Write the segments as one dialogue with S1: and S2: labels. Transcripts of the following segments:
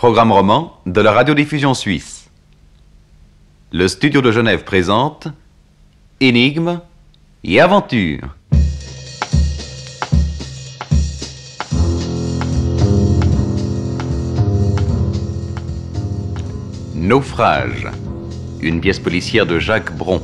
S1: Programme roman de la radiodiffusion suisse. Le studio de Genève présente Énigmes et aventures. Naufrage, une pièce policière de Jacques Bron.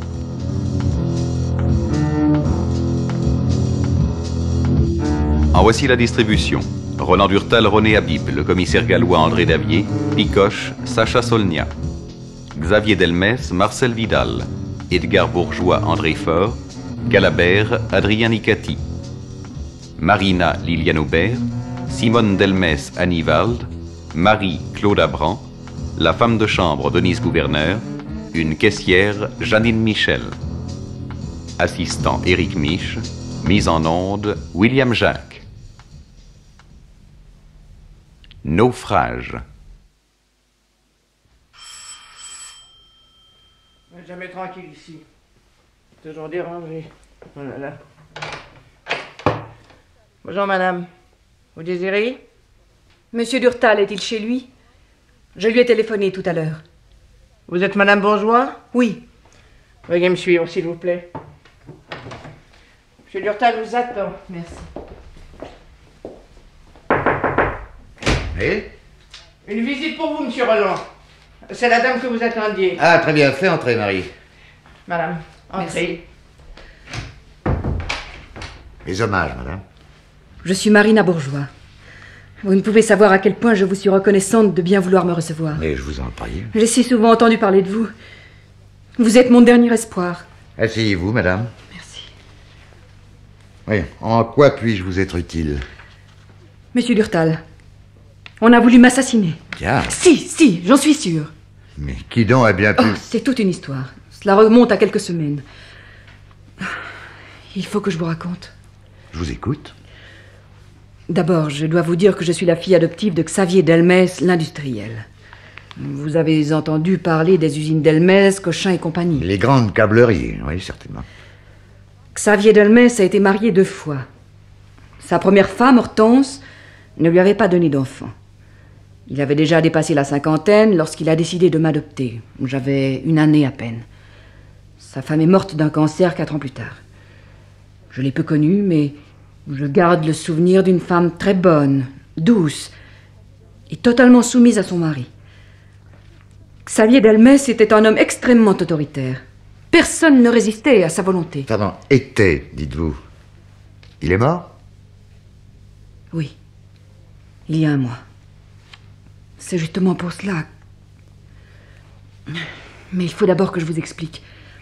S1: En voici la distribution. Roland Durtal, René Habib, le commissaire gallois André Davier, Picoche, Sacha Solnia, Xavier Delmès, Marcel Vidal, Edgar Bourgeois, André Faure, Galabert, Adrien Nicati, Marina, Liliane Aubert, Simone Delmès, Annie Wald, Marie, Claude Abran, la femme de chambre, Denise Gouverneur, une caissière, Janine Michel. Assistant, Éric Miche, mise en onde, William Jacques. Naufrage.
S2: Jamais tranquille ici. Toujours dérangé. Oh là là. Bonjour madame. Vous désirez?
S3: Monsieur Durtal est-il chez lui? Je lui ai téléphoné tout à l'heure.
S2: Vous êtes madame Bourgeois?
S3: Oui.
S2: Veuillez me suivre s'il vous plaît. Monsieur Durtal vous attend.
S3: Merci.
S4: Oui?
S2: Une visite pour vous, monsieur Roland. C'est la dame que vous attendiez.
S4: Ah, très bien. Fais entrer, Marie.
S2: Madame, entrez.
S4: Mes hommages, madame.
S3: Je suis Marina Bourgeois. Vous ne pouvez savoir à quel point je vous suis reconnaissante de bien vouloir me recevoir.
S4: Mais je vous en prie.
S3: J'ai si souvent entendu parler de vous. Vous êtes mon dernier espoir.
S4: Asseyez-vous, madame.
S3: Merci.
S4: Oui, en quoi puis-je vous être utile?
S3: Monsieur Durtal, on a voulu m'assassiner.
S4: Bien.
S3: Si, j'en suis sûre.
S4: Mais qui donc a bien pu...
S3: Oh, c'est toute une histoire. Cela remonte à quelques semaines. Il faut que je vous raconte.
S4: Je vous écoute.
S3: D'abord, je dois vous dire que je suis la fille adoptive de Xavier Delmès, l'industriel. Vous avez entendu parler des usines Delmès, Cochin et compagnie.
S4: Les grandes câbleries, oui, certainement.
S3: Xavier Delmès a été marié 2 fois. Sa première femme, Hortense, ne lui avait pas donné d'enfant. Il avait déjà dépassé la 50aine lorsqu'il a décidé de m'adopter. J'avais 1 année à peine. Sa femme est morte d'un cancer 4 ans plus tard. Je l'ai peu connue, mais je garde le souvenir d'une femme très bonne, douce et totalement soumise à son mari. Xavier Delmès était un homme extrêmement autoritaire. Personne ne résistait à sa volonté.
S4: Pardon, était, dites-vous. Il est mort?
S3: Oui, il y a 1 mois. C'est justement pour cela. Mais il faut d'abord que je vous explique.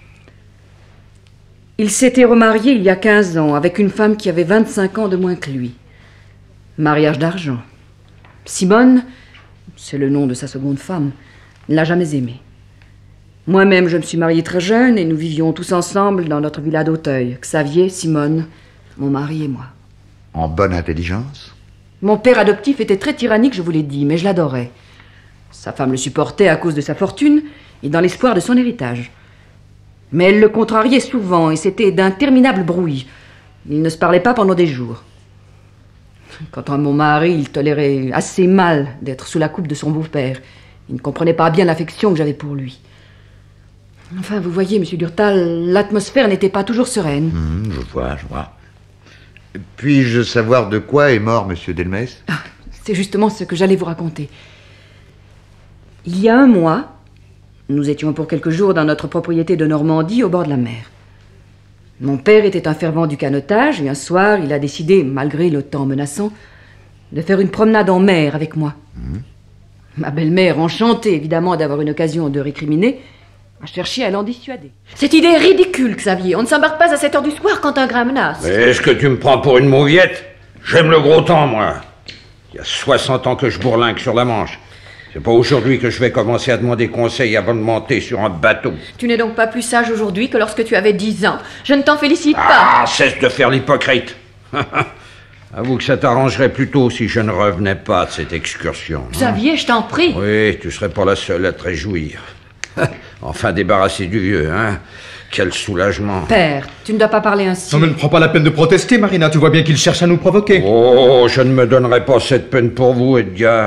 S3: Il s'était remarié il y a 15 ans avec une femme qui avait 25 ans de moins que lui. Mariage d'argent. Simone, c'est le nom de sa seconde femme, ne l'a jamais aimé. Moi-même, je me suis mariée très jeune et nous vivions tous ensemble dans notre villa d'Auteuil. Xavier, Simone, mon mari et moi.
S4: En bonne intelligence?
S3: Mon père adoptif était très tyrannique, je vous l'ai dit, mais je l'adorais. Sa femme le supportait à cause de sa fortune et dans l'espoir de son héritage. Mais elle le contrariait souvent et c'était d'interminables brouilles. Ils ne se parlaient pas pendant des jours. Quant à mon mari, il tolérait assez mal d'être sous la coupe de son beau-père. Il ne comprenait pas bien l'affection que j'avais pour lui. Enfin, vous voyez, monsieur Durtal, l'atmosphère n'était pas toujours sereine.
S4: Je vois. Puis-je savoir de quoi est mort monsieur Delmès?
S3: C'est justement ce que j'allais vous raconter. Il y a 1 mois, nous étions pour quelques jours dans notre propriété de Normandie au bord de la mer. Mon père était un fervent du canotage et un soir, il a décidé, malgré le temps menaçant, de faire une promenade en mer avec moi. Ma belle-mère, enchantée évidemment d'avoir une occasion de récriminer, a cherché à l'en dissuader. Cette idée est ridicule, Xavier. On ne s'embarque pas à 7 heures du soir quand un grain menace.
S5: Mais est-ce que tu me prends pour une mauviette? J'aime le gros temps, moi. Il y a 60 ans que je bourlingue sur la Manche. C'est pas aujourd'hui que je vais commencer à demander conseil avant de monter sur un bateau.
S3: Tu n'es donc pas plus sage aujourd'hui que lorsque tu avais 10 ans. Je ne t'en félicite pas.
S5: Ah, cesse de faire l'hypocrite. Avoue que ça t'arrangerait plutôt si je ne revenais pas de cette excursion.
S3: Xavier, je t'en prie.
S5: Oui, tu serais pas la seule à te réjouir. Enfin débarrassé du vieux, hein. Quel soulagement.
S3: Père, tu ne dois pas parler ainsi.
S6: Non, mais ne prends pas la peine de protester, Marina. Tu vois bien qu'il cherche à nous provoquer.
S5: Oh, je ne me donnerai pas cette peine pour vous, Edgar.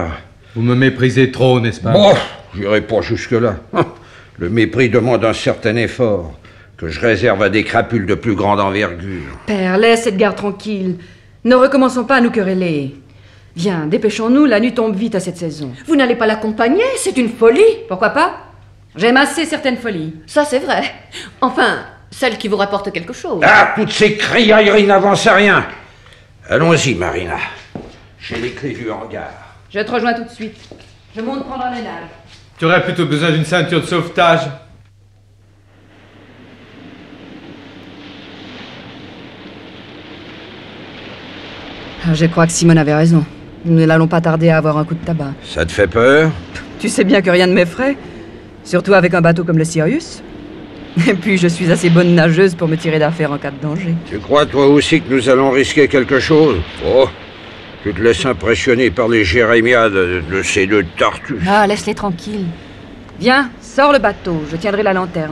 S6: Vous me méprisez trop, n'est-ce pas?
S5: Bon, j'irai pas jusque-là. Le mépris demande un certain effort, que je réserve à des crapules de plus grande envergure.
S3: Père, laisse Edgar tranquille. Ne recommençons pas à nous quereller. Viens, dépêchons-nous, la nuit tombe vite à cette saison.
S7: Vous n'allez pas l'accompagner? C'est une folie.
S3: Pourquoi pas? J'aime assez certaines folies.
S7: Ça, c'est vrai. Enfin, celle qui vous rapporte quelque chose.
S5: Ah, toutes ces criailleries n'avancent à rien. Allons-y, Marina. J'ai les clés du hangar.
S3: Je te rejoins tout de suite. Je monte prendre un ménage.
S6: Tu aurais plutôt besoin d'une ceinture de sauvetage.
S3: Je crois que Simone avait raison. Nous n'allons pas tarder à avoir un coup de tabac.
S5: Ça te fait peur?
S3: Tu sais bien que rien ne m'effraie. Surtout avec un bateau comme le Sirius. Et puis je suis assez bonne nageuse pour me tirer d'affaire en cas de danger.
S5: Tu crois toi aussi que nous allons risquer quelque chose? Oh, tu te laisses impressionner par les jérémiades de ces deux tortues.
S3: Ah, laisse-les tranquilles. Viens, sors le bateau, je tiendrai la lanterne.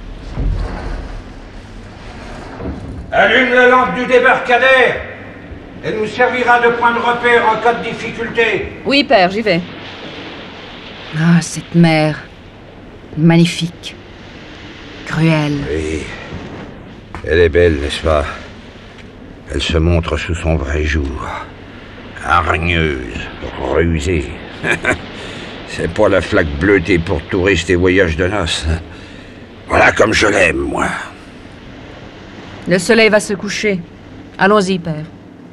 S5: Allume la lampe du débarcadère. Elle nous servira de point de repère en cas de difficulté.
S3: Oui, père, j'y vais. Ah, cette mer. Magnifique. Cruelle.
S5: Oui. Elle est belle, n'est-ce pas? Elle se montre sous son vrai jour. Hargneuse, rusée. C'est pas la flaque bleutée pour touristes et voyages de noces. Voilà comme je l'aime, moi.
S3: Le soleil va se coucher. Allons-y, père.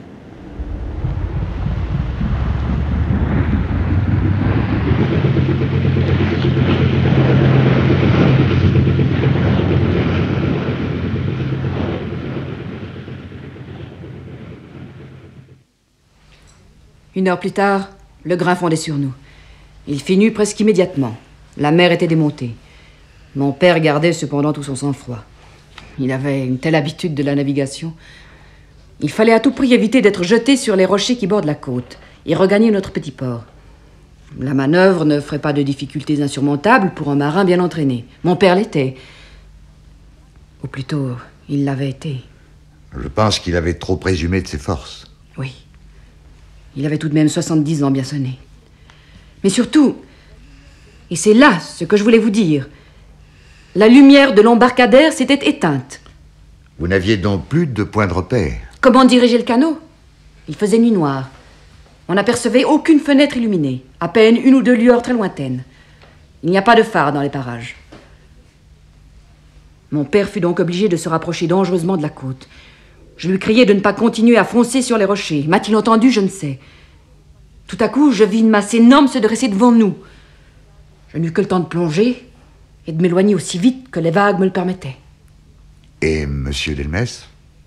S3: Une heure plus tard, le grain fondait sur nous. Il fit nuit presque immédiatement. La mer était démontée. Mon père gardait cependant tout son sang-froid. Il avait une telle habitude de la navigation. Il fallait à tout prix éviter d'être jeté sur les rochers qui bordent la côte et regagner notre petit port. La manœuvre ne ferait pas de difficultés insurmontables pour un marin bien entraîné. Mon père l'était. Ou plutôt, il l'avait été.
S4: Je pense qu'il avait trop présumé de ses forces.
S3: Oui. Il avait tout de même 70 ans bien sonnés. Mais surtout, et c'est là ce que je voulais vous dire, la lumière de l'embarcadère s'était éteinte.
S4: Vous n'aviez donc plus de point de repère.
S3: Comment diriger le canot? Il faisait nuit noire. On n'apercevait aucune fenêtre illuminée, à peine une ou deux lueurs très lointaines. Il n'y a pas de phare dans les parages. Mon père fut donc obligé de se rapprocher dangereusement de la côte. Je lui criai de ne pas continuer à foncer sur les rochers. M'a-t-il entendu? Je ne sais. Tout à coup, je vis une masse énorme se dresser devant nous. Je n'eus que le temps de plonger et de m'éloigner aussi vite que les vagues me le permettaient.
S4: Et Monsieur Delmès?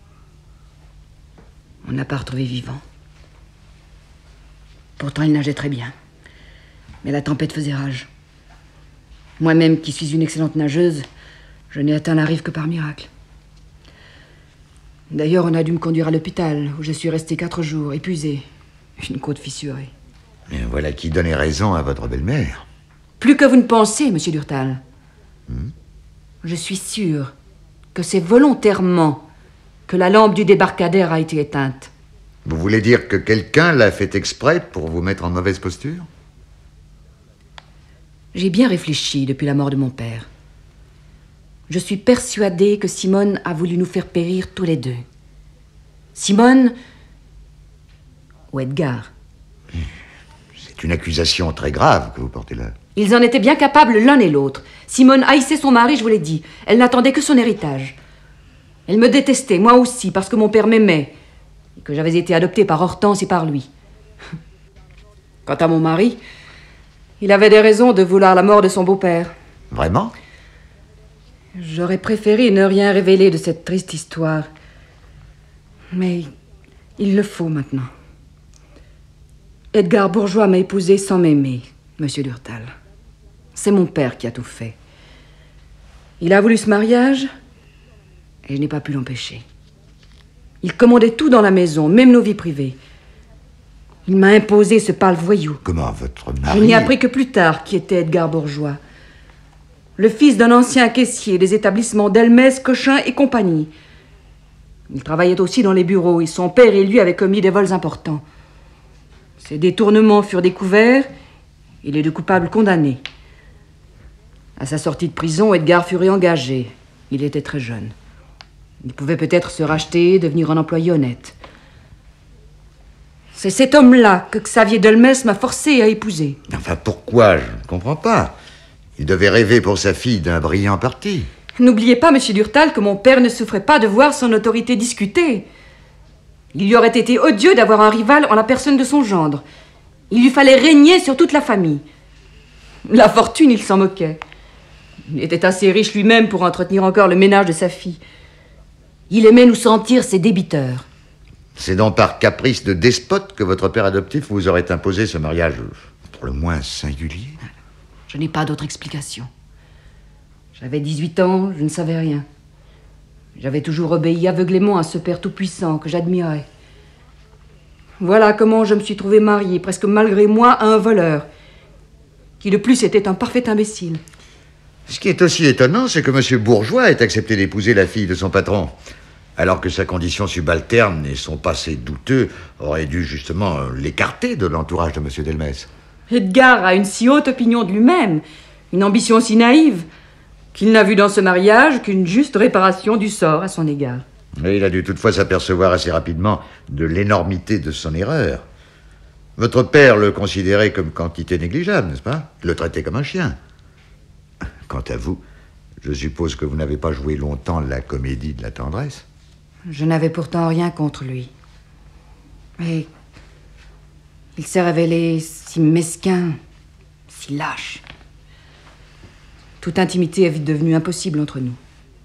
S3: On n'a pas retrouvé vivant. Pourtant, il nageait très bien. Mais la tempête faisait rage. Moi-même, qui suis une excellente nageuse, je n'ai atteint la rive que par miracle. D'ailleurs, on a dû me conduire à l'hôpital, où je suis restée 4 jours, épuisée. Une côte fissurée.
S4: Et voilà qui donnait raison à votre belle-mère.
S3: Plus que vous ne pensez, monsieur Durtal. Je suis sûre que c'est volontairement que la lampe du débarcadère a été éteinte.
S4: Vous voulez dire que quelqu'un l'a fait exprès pour vous mettre en mauvaise posture?
S3: J'ai bien réfléchi depuis la mort de mon père. Je suis persuadée que Simone a voulu nous faire périr tous les deux. Simone ou Edgar.
S4: C'est une accusation très grave que vous portez là.
S3: Ils en étaient bien capables l'un et l'autre. Simone haïssait son mari, je vous l'ai dit. Elle n'attendait que son héritage. Elle me détestait, moi aussi, parce que mon père m'aimait et que j'avais été adoptée par Hortense et par lui. Quant à mon mari, il avait des raisons de vouloir la mort de son beau-père.
S4: Vraiment?
S3: J'aurais préféré ne rien révéler de cette triste histoire. Mais il le faut maintenant. Edgar Bourgeois m'a épousée sans m'aimer, monsieur Durtal. C'est mon père qui a tout fait. Il a voulu ce mariage et je n'ai pas pu l'empêcher. Il commandait tout dans la maison, même nos vies privées. Il m'a imposé ce pâle voyou.
S4: Comment, votre mari?
S3: Je n'ai appris que plus tard qui était Edgar Bourgeois. Le fils d'un ancien caissier des établissements Delmès, Cochin et compagnie. Il travaillait aussi dans les bureaux et son père et lui avaient commis des vols importants. Ces détournements furent découverts et les deux coupables condamnés. À sa sortie de prison, Edgar fut réengagé. Il était très jeune. Il pouvait peut-être se racheter, devenir un employé honnête. C'est cet homme-là que Xavier Delmès m'a forcé à épouser.
S4: Enfin, pourquoi? Je ne comprends pas. Il devait rêver pour sa fille d'un brillant parti.
S3: N'oubliez pas, monsieur Durtal, que mon père ne souffrait pas de voir son autorité discutée. Il lui aurait été odieux d'avoir un rival en la personne de son gendre. Il lui fallait régner sur toute la famille. La fortune, il s'en moquait. Il était assez riche lui-même pour entretenir encore le ménage de sa fille. Il aimait nous sentir ses débiteurs.
S4: C'est donc par caprice de despote que votre père adoptif vous aurait imposé ce mariage pour le moins singulier?
S3: Je n'ai pas d'autre explication. J'avais 18 ans, je ne savais rien. J'avais toujours obéi aveuglément à ce père tout-puissant que j'admirais. Voilà comment je me suis trouvée mariée, presque malgré moi, à un voleur, qui de plus était un parfait imbécile.
S4: Ce qui est aussi étonnant, c'est que M. Bourgeois ait accepté d'épouser la fille de son patron, alors que sa condition subalterne et son passé douteux auraient dû justement l'écarter de l'entourage de M. Delmès.
S3: Edgar a une si haute opinion de lui-même, une ambition si naïve, qu'il n'a vu dans ce mariage qu'une juste réparation du sort à son égard.
S4: Et il a dû toutefois s'apercevoir assez rapidement de l'énormité de son erreur. Votre père le considérait comme quantité négligeable, n'est-ce pas? Le traitait comme un chien. Quant à vous, je suppose que vous n'avez pas joué longtemps la comédie de la tendresse.
S3: Je n'avais pourtant rien contre lui. Mais il s'est révélé si mesquin, si lâche. Toute intimité est vite devenue impossible entre nous.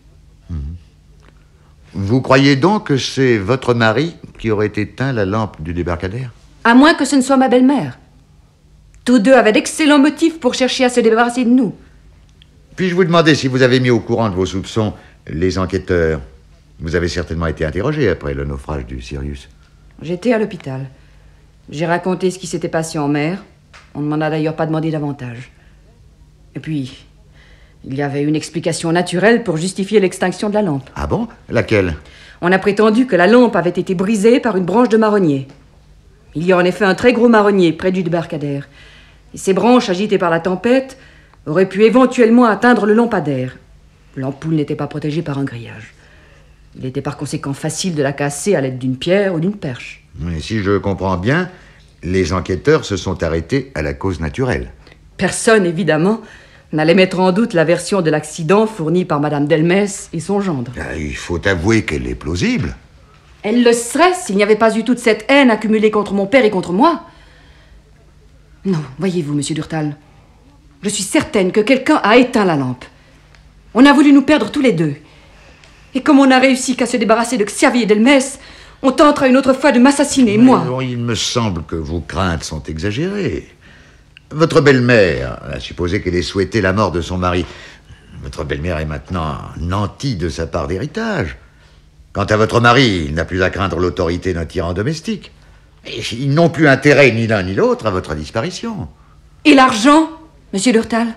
S4: Vous croyez donc que c'est votre mari qui aurait éteint la lampe du débarcadère?
S3: À moins que ce ne soit ma belle-mère. Tous deux avaient d'excellents motifs pour chercher à se débarrasser de nous.
S4: Puis-je vous demander si vous avez mis au courant de vos soupçons les enquêteurs? Vous avez certainement été interrogé après le naufrage du Sirius.
S3: J'étais à l'hôpital. J'ai raconté ce qui s'était passé en mer. On ne m'en a d'ailleurs pas demandé davantage. Et puis, il y avait une explication naturelle pour justifier l'extinction de la lampe.
S4: Ah bon? Laquelle?
S3: On a prétendu que la lampe avait été brisée par une branche de marronnier. Il y a en effet un très gros marronnier près du débarcadère. Et ces branches, agitées par la tempête, auraient pu éventuellement atteindre le lampadaire. L'ampoule n'était pas protégée par un grillage. Il était par conséquent facile de la casser à l'aide d'une pierre ou d'une perche.
S4: Mais si je comprends bien, les enquêteurs se sont arrêtés à la cause naturelle.
S3: Personne, évidemment, n'allait mettre en doute la version de l'accident fournie par Madame Delmès et son gendre.
S4: Il faut avouer qu'elle est plausible.
S3: Elle le serait s'il n'y avait pas eu toute cette haine accumulée contre mon père et contre moi. Non, voyez-vous, monsieur Durtal, je suis certaine que quelqu'un a éteint la lampe. On a voulu nous perdre tous les deux. Et comme on n'a réussi qu'à se débarrasser de Xavier Delmès, on tentera une autre fois de m'assassiner, moi.
S4: Bon, il me semble que vos craintes sont exagérées. Votre belle-mère a supposé qu'elle ait souhaité la mort de son mari. Votre belle-mère est maintenant nantie de sa part d'héritage. Quant à votre mari, il n'a plus à craindre l'autorité d'un tyran domestique. Et ils n'ont plus intérêt, ni l'un ni l'autre, à votre disparition.
S3: Et l'argent, monsieur Durtal?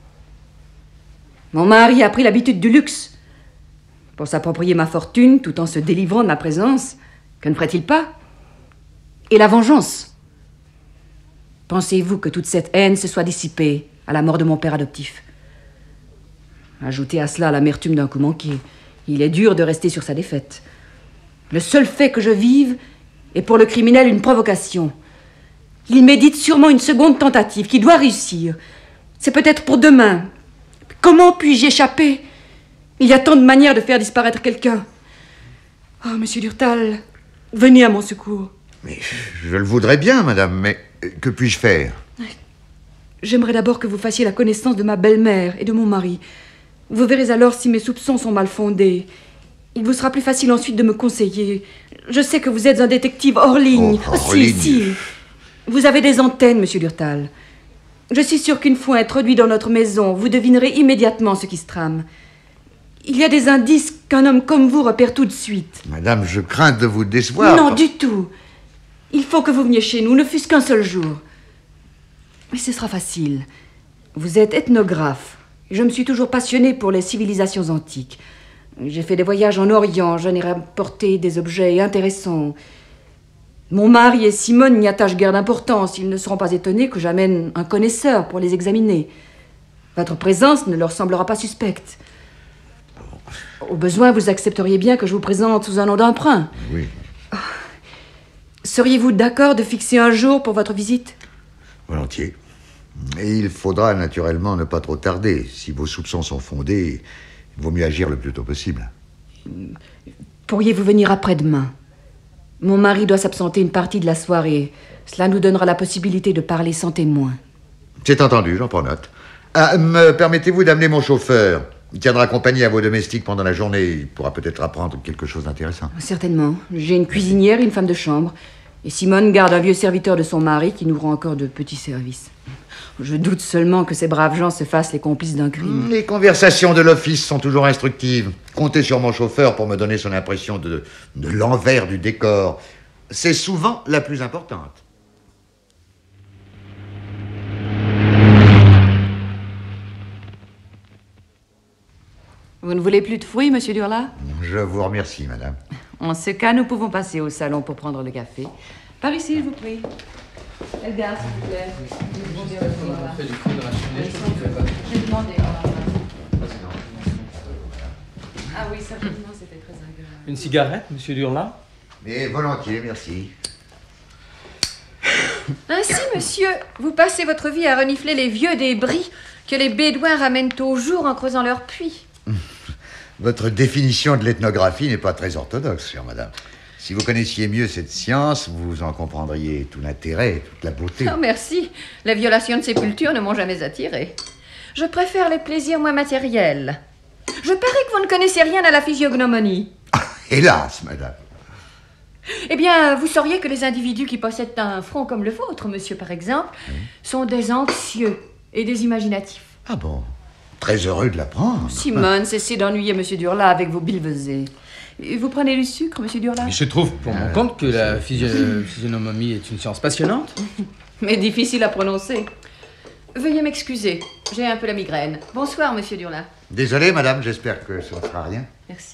S3: Mon mari a pris l'habitude du luxe. Pour s'approprier ma fortune tout en se délivrant de ma présence, que ne ferait-il pas? Et la vengeance? Pensez-vous que toute cette haine se soit dissipée à la mort de mon père adoptif? Ajoutez à cela l'amertume d'un coup manqué. Il est dur de rester sur sa défaite. Le seul fait que je vive est pour le criminel une provocation. Il médite sûrement une seconde tentative qui doit réussir. C'est peut-être pour demain. Comment puis-je y échapper? Il y a tant de manières de faire disparaître quelqu'un. Oh, monsieur Durtal, venez à mon secours.
S4: Mais je le voudrais bien, madame, mais que puis-je faire?
S3: J'aimerais d'abord que vous fassiez la connaissance de ma belle-mère et de mon mari. Vous verrez alors si mes soupçons sont mal fondés. Il vous sera plus facile ensuite de me conseiller. Je sais que vous êtes un détective hors ligne.
S4: Oh, hors ligne.
S3: Si. Vous avez des antennes, monsieur Durtal. Je suis sûre qu'une fois introduit dans notre maison, vous devinerez immédiatement ce qui se trame. Il y a des indices qu'un homme comme vous repère tout de suite.
S4: Madame, je crains de vous décevoir.
S3: Non, du tout. Il faut que vous veniez chez nous, ne fût-ce qu'un seul jour. Mais ce sera facile. Vous êtes ethnographe. Je me suis toujours passionnée pour les civilisations antiques. J'ai fait des voyages en Orient, j'en ai rapporté des objets intéressants. Mon mari et Simone n'y attachent guère d'importance. Ils ne seront pas étonnés que j'amène un connaisseur pour les examiner. Votre présence ne leur semblera pas suspecte. Au besoin, vous accepteriez bien que je vous présente sous un nom d'emprunt.
S4: Oui.
S3: Seriez-vous d'accord de fixer un jour pour votre visite?
S4: Volontiers. Et il faudra naturellement ne pas trop tarder. Si vos soupçons sont fondés, il vaut mieux agir le plus tôt possible.
S3: Pourriez-vous venir après-demain? Mon mari doit s'absenter une partie de la soirée. Cela nous donnera la possibilité de parler sans témoin.
S4: C'est entendu, j'en prends note. Me permettez-vous d'amener mon chauffeur? Il tiendra compagnie à vos domestiques pendant la journée. Il pourra peut-être apprendre quelque chose d'intéressant.
S3: Certainement. J'ai une cuisinière et une femme de chambre. Et Simone garde un vieux serviteur de son mari qui nous rend encore de petits services. Je doute seulement que ces braves gens se fassent les complices d'un crime.
S4: Les conversations de l'office sont toujours instructives. Comptez sur mon chauffeur pour me donner son impression de l'envers du décor. C'est souvent la plus importante.
S3: Vous ne voulez plus de fruits, monsieur Durla?
S4: Je vous remercie, madame.
S3: En ce cas, nous pouvons passer au salon pour prendre le café. Par ici, je vous prie. Edgar, s'il vous plaît. J'ai demandé. Ah oui, certainement, c'était très agréable.
S6: Une cigarette, monsieur Durla?
S4: Mais volontiers, merci.
S7: Ainsi, monsieur, vous passez votre vie à renifler les vieux débris que les Bédouins ramènent au jour en creusant leurs puits.
S4: Votre définition de l'ethnographie n'est pas très orthodoxe, chère madame. Si vous connaissiez mieux cette science, vous en comprendriez tout l'intérêt, toute la beauté.
S7: Oh, merci. Les violations de sépulture ne m'ont jamais attirée. Je préfère les plaisirs moins matériels. Je parie que vous ne connaissez rien à la physiognomonie.
S4: Hélas, madame.
S7: Eh bien, vous sauriez que les individus qui possèdent un front comme le vôtre, monsieur par exemple, sont des anxieux et des imaginatifs.
S4: Ah bon? Très heureux de l'apprendre.
S3: Simone, cessez d'ennuyer monsieur Durla avec vos billevesées. Vous prenez du sucre, monsieur Durla?
S6: Mais je trouve pour mon compte que la physionomie est une science passionnante.
S3: Mais difficile à prononcer.
S7: Veuillez m'excuser, j'ai un peu la migraine. Bonsoir, monsieur Durla.
S4: Désolé, madame, j'espère que ce ne sera rien.
S7: Merci.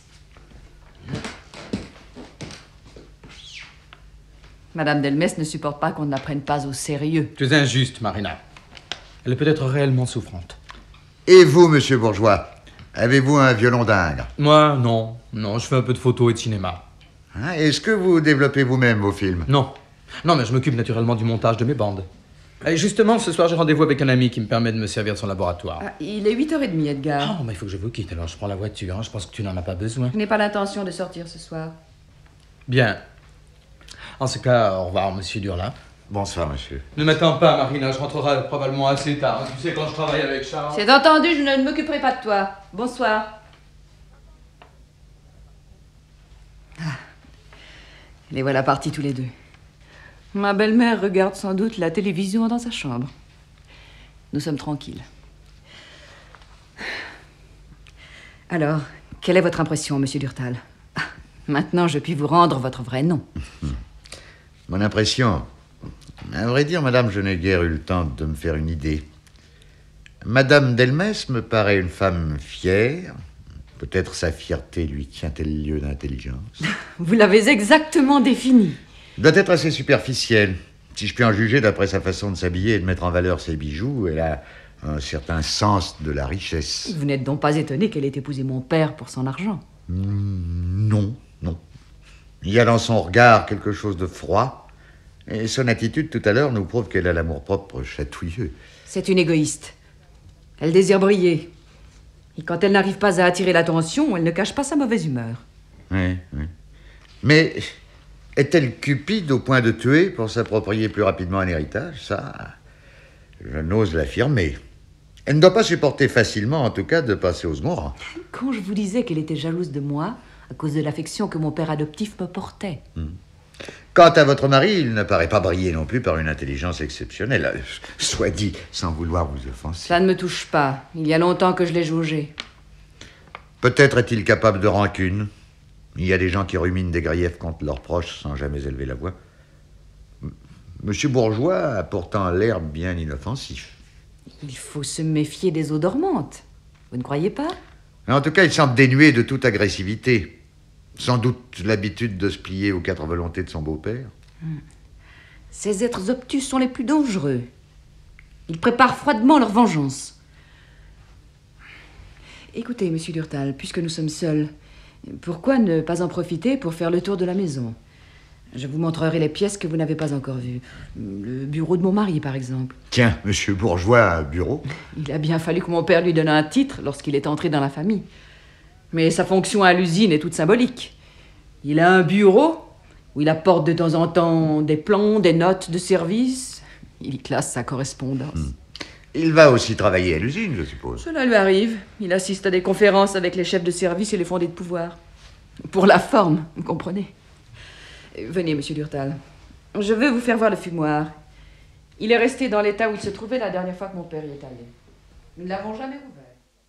S3: Madame Delmès ne supporte pas qu'on ne la prenne pas au sérieux.
S6: Tu es injuste, Marina. Elle est peut-être réellement souffrante.
S4: Et vous, monsieur Bourgeois, avez-vous un violon d'Ingres?
S6: Moi, non. Non, je fais un peu de photos et de cinéma.
S4: Hein, est-ce que vous développez vous-même vos films?
S6: Non. Non, mais je m'occupe naturellement du montage de mes bandes. Et justement, ce soir, j'ai rendez-vous avec un ami qui me permet de me servir de son laboratoire.
S3: Ah, il est 8h30, Edgar.
S6: Oh, mais il faut que je vous quitte, alors je prends la voiture. Hein. Je pense que tu n'en as pas besoin.
S3: Je n'ai pas l'intention de sortir ce soir.
S6: Bien. En ce cas, au revoir, monsieur Durla.
S4: Bonsoir, monsieur.
S6: Ne m'attends pas, Marina, je rentrerai probablement assez tard. Tu sais, quand je travaille avec Charles...
S3: C'est entendu, je ne m'occuperai pas de toi. Bonsoir. Les voilà partis tous les deux. Ma belle-mère regarde sans doute la télévision dans sa chambre. Nous sommes tranquilles. Alors, quelle est votre impression, monsieur Durtal? Maintenant, je puis vous rendre votre vrai nom.
S4: Mon impression? À vrai dire, madame, je n'ai guère eu le temps de me faire une idée. Madame Delmès me paraît une femme fière. Peut-être sa fierté lui tient-elle lieu d'intelligence.
S3: Vous l'avez exactement définie.
S4: Doit être assez superficielle. Si je puis en juger d'après sa façon de s'habiller et de mettre en valeur ses bijoux, elle a un certain sens de la richesse.
S3: Vous n'êtes donc pas étonné qu'elle ait épousé mon père pour son argent?
S4: Non, non. Il y a dans son regard quelque chose de froid. Et son attitude tout à l'heure nous prouve qu'elle a l'amour-propre chatouilleux.
S3: C'est une égoïste. Elle désire briller. Et quand elle n'arrive pas à attirer l'attention, elle ne cache pas sa mauvaise humeur.
S4: Oui, oui. Mais est-elle cupide au point de tuer pour s'approprier plus rapidement un héritage? Ça, je n'ose l'affirmer. Elle ne doit pas supporter facilement, en tout cas, de passer au second rang.
S3: Quand je vous disais qu'elle était jalouse de moi, à cause de l'affection que mon père adoptif me portait.
S4: Quant à votre mari, il ne paraît pas briller non plus par une intelligence exceptionnelle. Soit dit, sans vouloir vous offenser.
S3: Ça ne me touche pas. Il y a longtemps que je l'ai jaugé.
S4: Peut-être est-il capable de rancune. Il y a des gens qui ruminent des griefs contre leurs proches sans jamais élever la voix. Monsieur Bourgeois a pourtant l'air bien inoffensif.
S3: Il faut se méfier des eaux dormantes. Vous ne croyez pas?
S4: En tout cas, il semble dénué de toute agressivité. Sans doute l'habitude de se plier aux quatre volontés de son beau-père.
S3: Ces êtres obtus sont les plus dangereux. Ils préparent froidement leur vengeance. Écoutez, monsieur Durtal, puisque nous sommes seuls, pourquoi ne pas en profiter pour faire le tour de la maison? Je vous montrerai les pièces que vous n'avez pas encore vues. Le bureau de mon mari, par exemple.
S4: Tiens, monsieur Bourgeois, bureau.
S3: Il a bien fallu que mon père lui donne un titre lorsqu'il est entré dans la famille. Mais sa fonction à l'usine est toute symbolique. Il a un bureau où il apporte de temps en temps des plans, des notes de service. Il y classe sa correspondance.
S4: Il va aussi travailler à l'usine, je suppose.
S3: Cela lui arrive. Il assiste à des conférences avec les chefs de service et les fondés de pouvoir. Pour la forme, vous comprenez. Venez, monsieur Durtal. Je veux vous faire voir le fumoir. Il est resté dans l'état où il se trouvait la dernière fois que mon père y est allé. Nous ne l'avons jamais ouvert.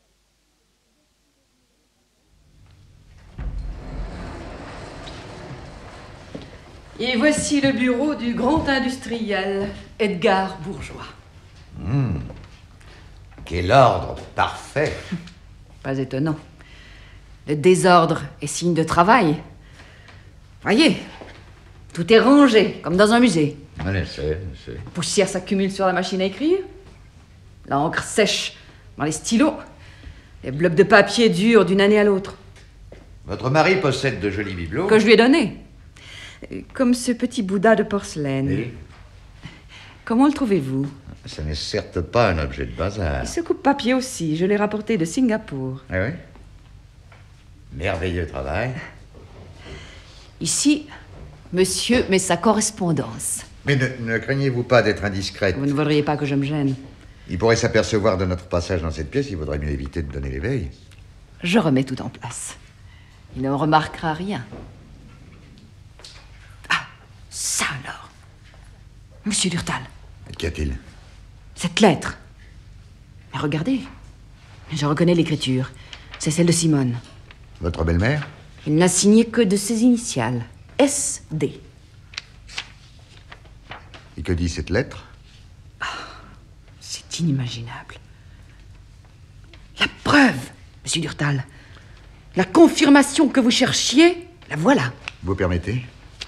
S3: Et voici le bureau du grand industriel Edgar Bourgeois.
S4: Quel ordre parfait.
S3: Pas étonnant. Le désordre est signe de travail. Voyez, tout est rangé, comme dans un musée.
S4: Allez, c'est.
S3: La poussière s'accumule sur la machine à écrire. L'encre sèche dans les stylos. Les blocs de papier durent d'une année à l'autre.
S4: Votre mari possède de jolis bibelots.
S3: Que je lui ai donnés. Comme ce petit Bouddha de porcelaine.
S4: Oui.
S3: Comment le trouvez-vous?
S4: Ce n'est certes pas un objet de bazar.
S3: Ce coupe-papier aussi, je l'ai rapporté de Singapour.
S4: Ah oui? Merveilleux travail.
S3: Ici, monsieur met sa correspondance.
S4: Mais ne craignez-vous pas d'être indiscrète?
S3: Vous ne voudriez pas que je me gêne?
S4: Il pourrait s'apercevoir de notre passage dans cette pièce, il vaudrait mieux éviter de donner l'éveil.
S3: Je remets tout en place. Il ne remarquera rien. Ah, ça alors. Monsieur Durtal.
S4: Qu'y a-t-il?
S3: Cette lettre. Mais regardez. Je reconnais l'écriture. C'est celle de Simone.
S4: Votre belle-mère?
S3: Il n'a signé que de ses initiales. S.D.
S4: Et que dit cette lettre?
S3: C'est inimaginable. La preuve, monsieur Durtal. La confirmation que vous cherchiez, la voilà.
S4: Vous permettez?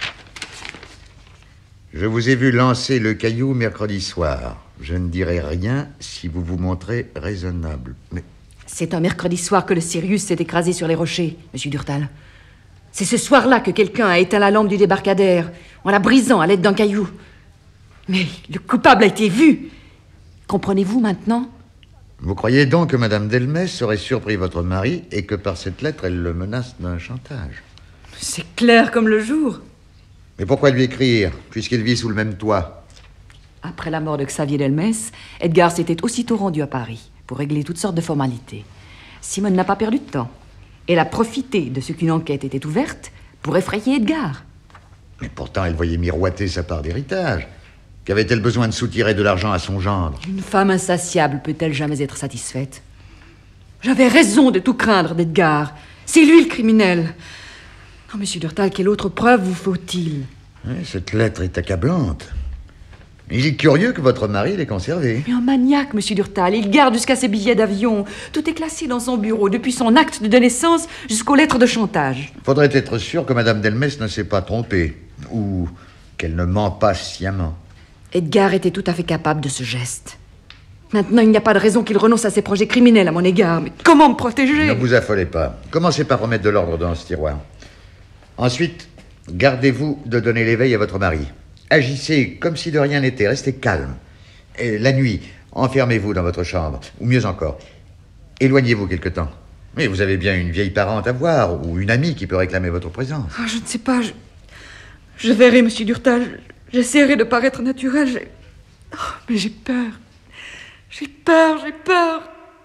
S4: Je vous ai vu lancer le caillou mercredi soir. Je ne dirai rien si vous vous montrez raisonnable. Mais
S3: C'est un mercredi soir que le Sirius s'est écrasé sur les rochers, monsieur Durtal. C'est ce soir-là que quelqu'un a éteint la lampe du débarcadère, en la brisant à l'aide d'un caillou. Mais le coupable a été vu. Comprenez-vous maintenant?
S4: vous croyez donc que Madame Delmès aurait surpris votre mari et que par cette lettre, elle le menace d'un chantage?
S3: C'est clair comme le jour.
S4: Mais pourquoi lui écrire, puisqu'il vit sous le même toit?
S3: Après la mort de Xavier Delmès, Edgar s'était aussitôt rendu à Paris pour régler toutes sortes de formalités. Simone n'a pas perdu de temps. Elle a profité de ce qu'une enquête était ouverte pour effrayer Edgar.
S4: Mais pourtant, elle voyait miroiter sa part d'héritage. Qu'avait-elle besoin de soutirer de l'argent à son gendre?
S3: Une femme insatiable peut-elle jamais être satisfaite? J'avais raison de tout craindre d'Edgar. C'est lui le criminel. Oh, monsieur Durtal, quelle autre preuve vous faut-il?
S4: Oui, cette lettre est accablante. Il est curieux que votre mari l'ait conservée.
S3: Mais un maniaque, monsieur Durtal. Il garde jusqu'à ses billets d'avion. Tout est classé dans son bureau, depuis son acte de naissance jusqu'aux lettres de chantage.
S4: Faudrait être sûr que Madame Delmès ne s'est pas trompée. Ou qu'elle ne ment pas sciemment.
S3: Edgar était tout à fait capable de ce geste. Maintenant, il n'y a pas de raison qu'il renonce à ses projets criminels à mon égard. Mais comment me protéger?
S4: Ne vous affolez pas. Commencez par remettre de l'ordre dans ce tiroir. Ensuite, gardez-vous de donner l'éveil à votre mari. Agissez comme si de rien n'était. Restez calme. Et la nuit, enfermez-vous dans votre chambre. Ou mieux encore, éloignez-vous quelque temps. Mais vous avez bien une vieille parente à voir ou une amie qui peut réclamer votre présence.
S3: Oh, je ne sais pas. Je verrai, monsieur Durtal. J'essaierai de paraître naturel. Oh, mais j'ai peur. J'ai peur. J'ai peur.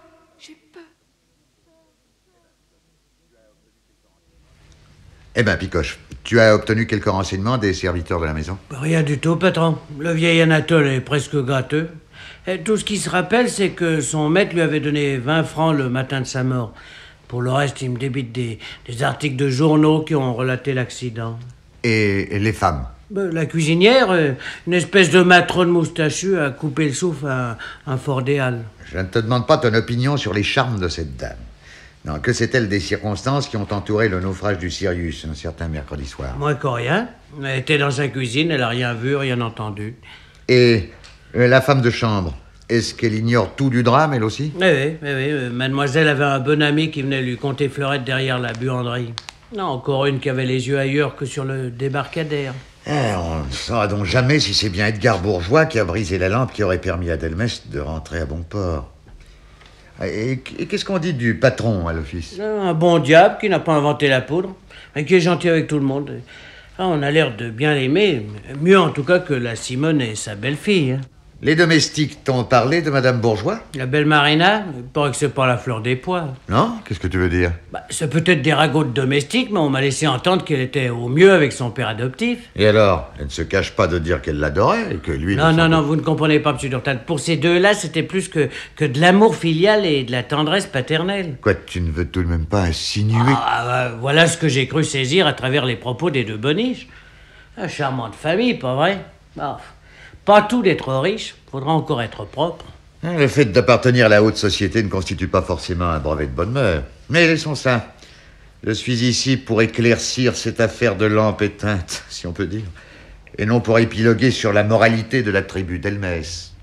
S4: Eh bien, Picoche, tu as obtenu quelques renseignements des serviteurs de la maison?
S2: Rien du tout, patron. Le vieil Anatole est presque gâteux. Et tout ce qu'il se rappelle, c'est que son maître lui avait donné 20 francs le matin de sa mort. Pour le reste, il me débite des articles de journaux qui ont relaté l'accident.
S4: Et les femmes?
S2: La cuisinière, une espèce de matrone moustachue, a coupé le souffle à un fort des Halles.
S4: Je ne te demande pas ton opinion sur les charmes de cette dame. Non, que sait-elle des circonstances qui ont entouré le naufrage du Sirius un certain mercredi soir?
S2: Moins que rien. Elle était dans sa cuisine, elle a rien vu, rien entendu.
S4: Et la femme de chambre, est-ce qu'elle ignore tout du drame, elle aussi?
S2: Oui. Mademoiselle avait un bon ami qui venait lui conter fleurette derrière la buanderie. Non, encore une qui avait les yeux ailleurs que sur le débarcadère.
S4: On ne saura donc jamais si c'est bien Edgar Bourgeois qui a brisé la lampe qui aurait permis à Delmès de rentrer à bon port. Et qu'est-ce qu'on dit du patron à l'office?
S2: Un bon diable qui n'a pas inventé la poudre, et qui est gentil avec tout le monde. On a l'air de bien l'aimer, mieux en tout cas que la Simone et sa belle-fille.
S4: Les domestiques t'ont parlé de Madame Bourgeois?
S2: La belle Marina, il paraît que c'est pas la fleur des pois.
S4: Non? Qu'est-ce que tu veux dire?
S2: C'est peut-être des ragots de domestiques, mais on m'a laissé entendre qu'elle était au mieux avec son père adoptif.
S4: Et alors? Elle ne se cache pas de dire qu'elle l'adorait et que lui...
S2: Non, vous ne comprenez pas, M. Durtal. Pour ces deux-là, c'était plus que de l'amour filial et de la tendresse paternelle.
S4: Quoi, tu ne veux tout de même pas insinuer?
S2: Voilà ce que j'ai cru saisir à travers les propos des deux boniches. Charmante famille, pas vrai? Pas tout d'être riche, faudra encore être propre.
S4: Le fait d'appartenir à la haute société ne constitue pas forcément un brevet de bonne mœurs. Mais laissons ça. Je suis ici pour éclaircir cette affaire de lampe éteinte, si on peut dire, et non pour épiloguer sur la moralité de la tribu Delmès.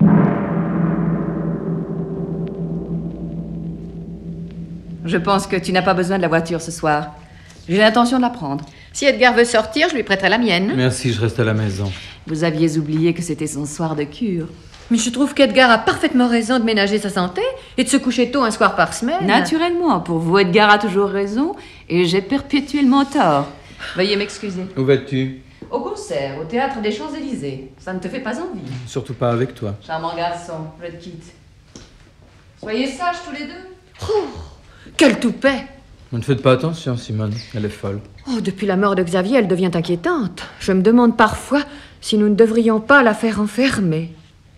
S3: Je pense que tu n'as pas besoin de la voiture ce soir. J'ai l'intention de la prendre.
S7: Si Edgar veut sortir, je lui prêterai la mienne.
S6: Merci, je reste à la maison.
S3: Vous aviez oublié que c'était son soir de cure.
S7: Mais je trouve qu'Edgar a parfaitement raison de ménager sa santé et de se coucher tôt un soir par semaine.
S3: Naturellement, pour vous, Edgar a toujours raison et j'ai perpétuellement tort. Veuillez m'excuser.
S6: Où vas-tu?
S3: Au concert, au théâtre des Champs-Élysées. Ça ne te fait pas envie?
S6: Surtout pas avec toi.
S3: Charmant garçon, je te quitte. Soyez sages tous les deux.
S7: Oh, quel toupet!
S6: Ne faites pas attention, Simone. Elle est folle.
S7: Oh, depuis la mort de Xavier, elle devient inquiétante. Je me demande parfois si nous ne devrions pas la faire enfermer.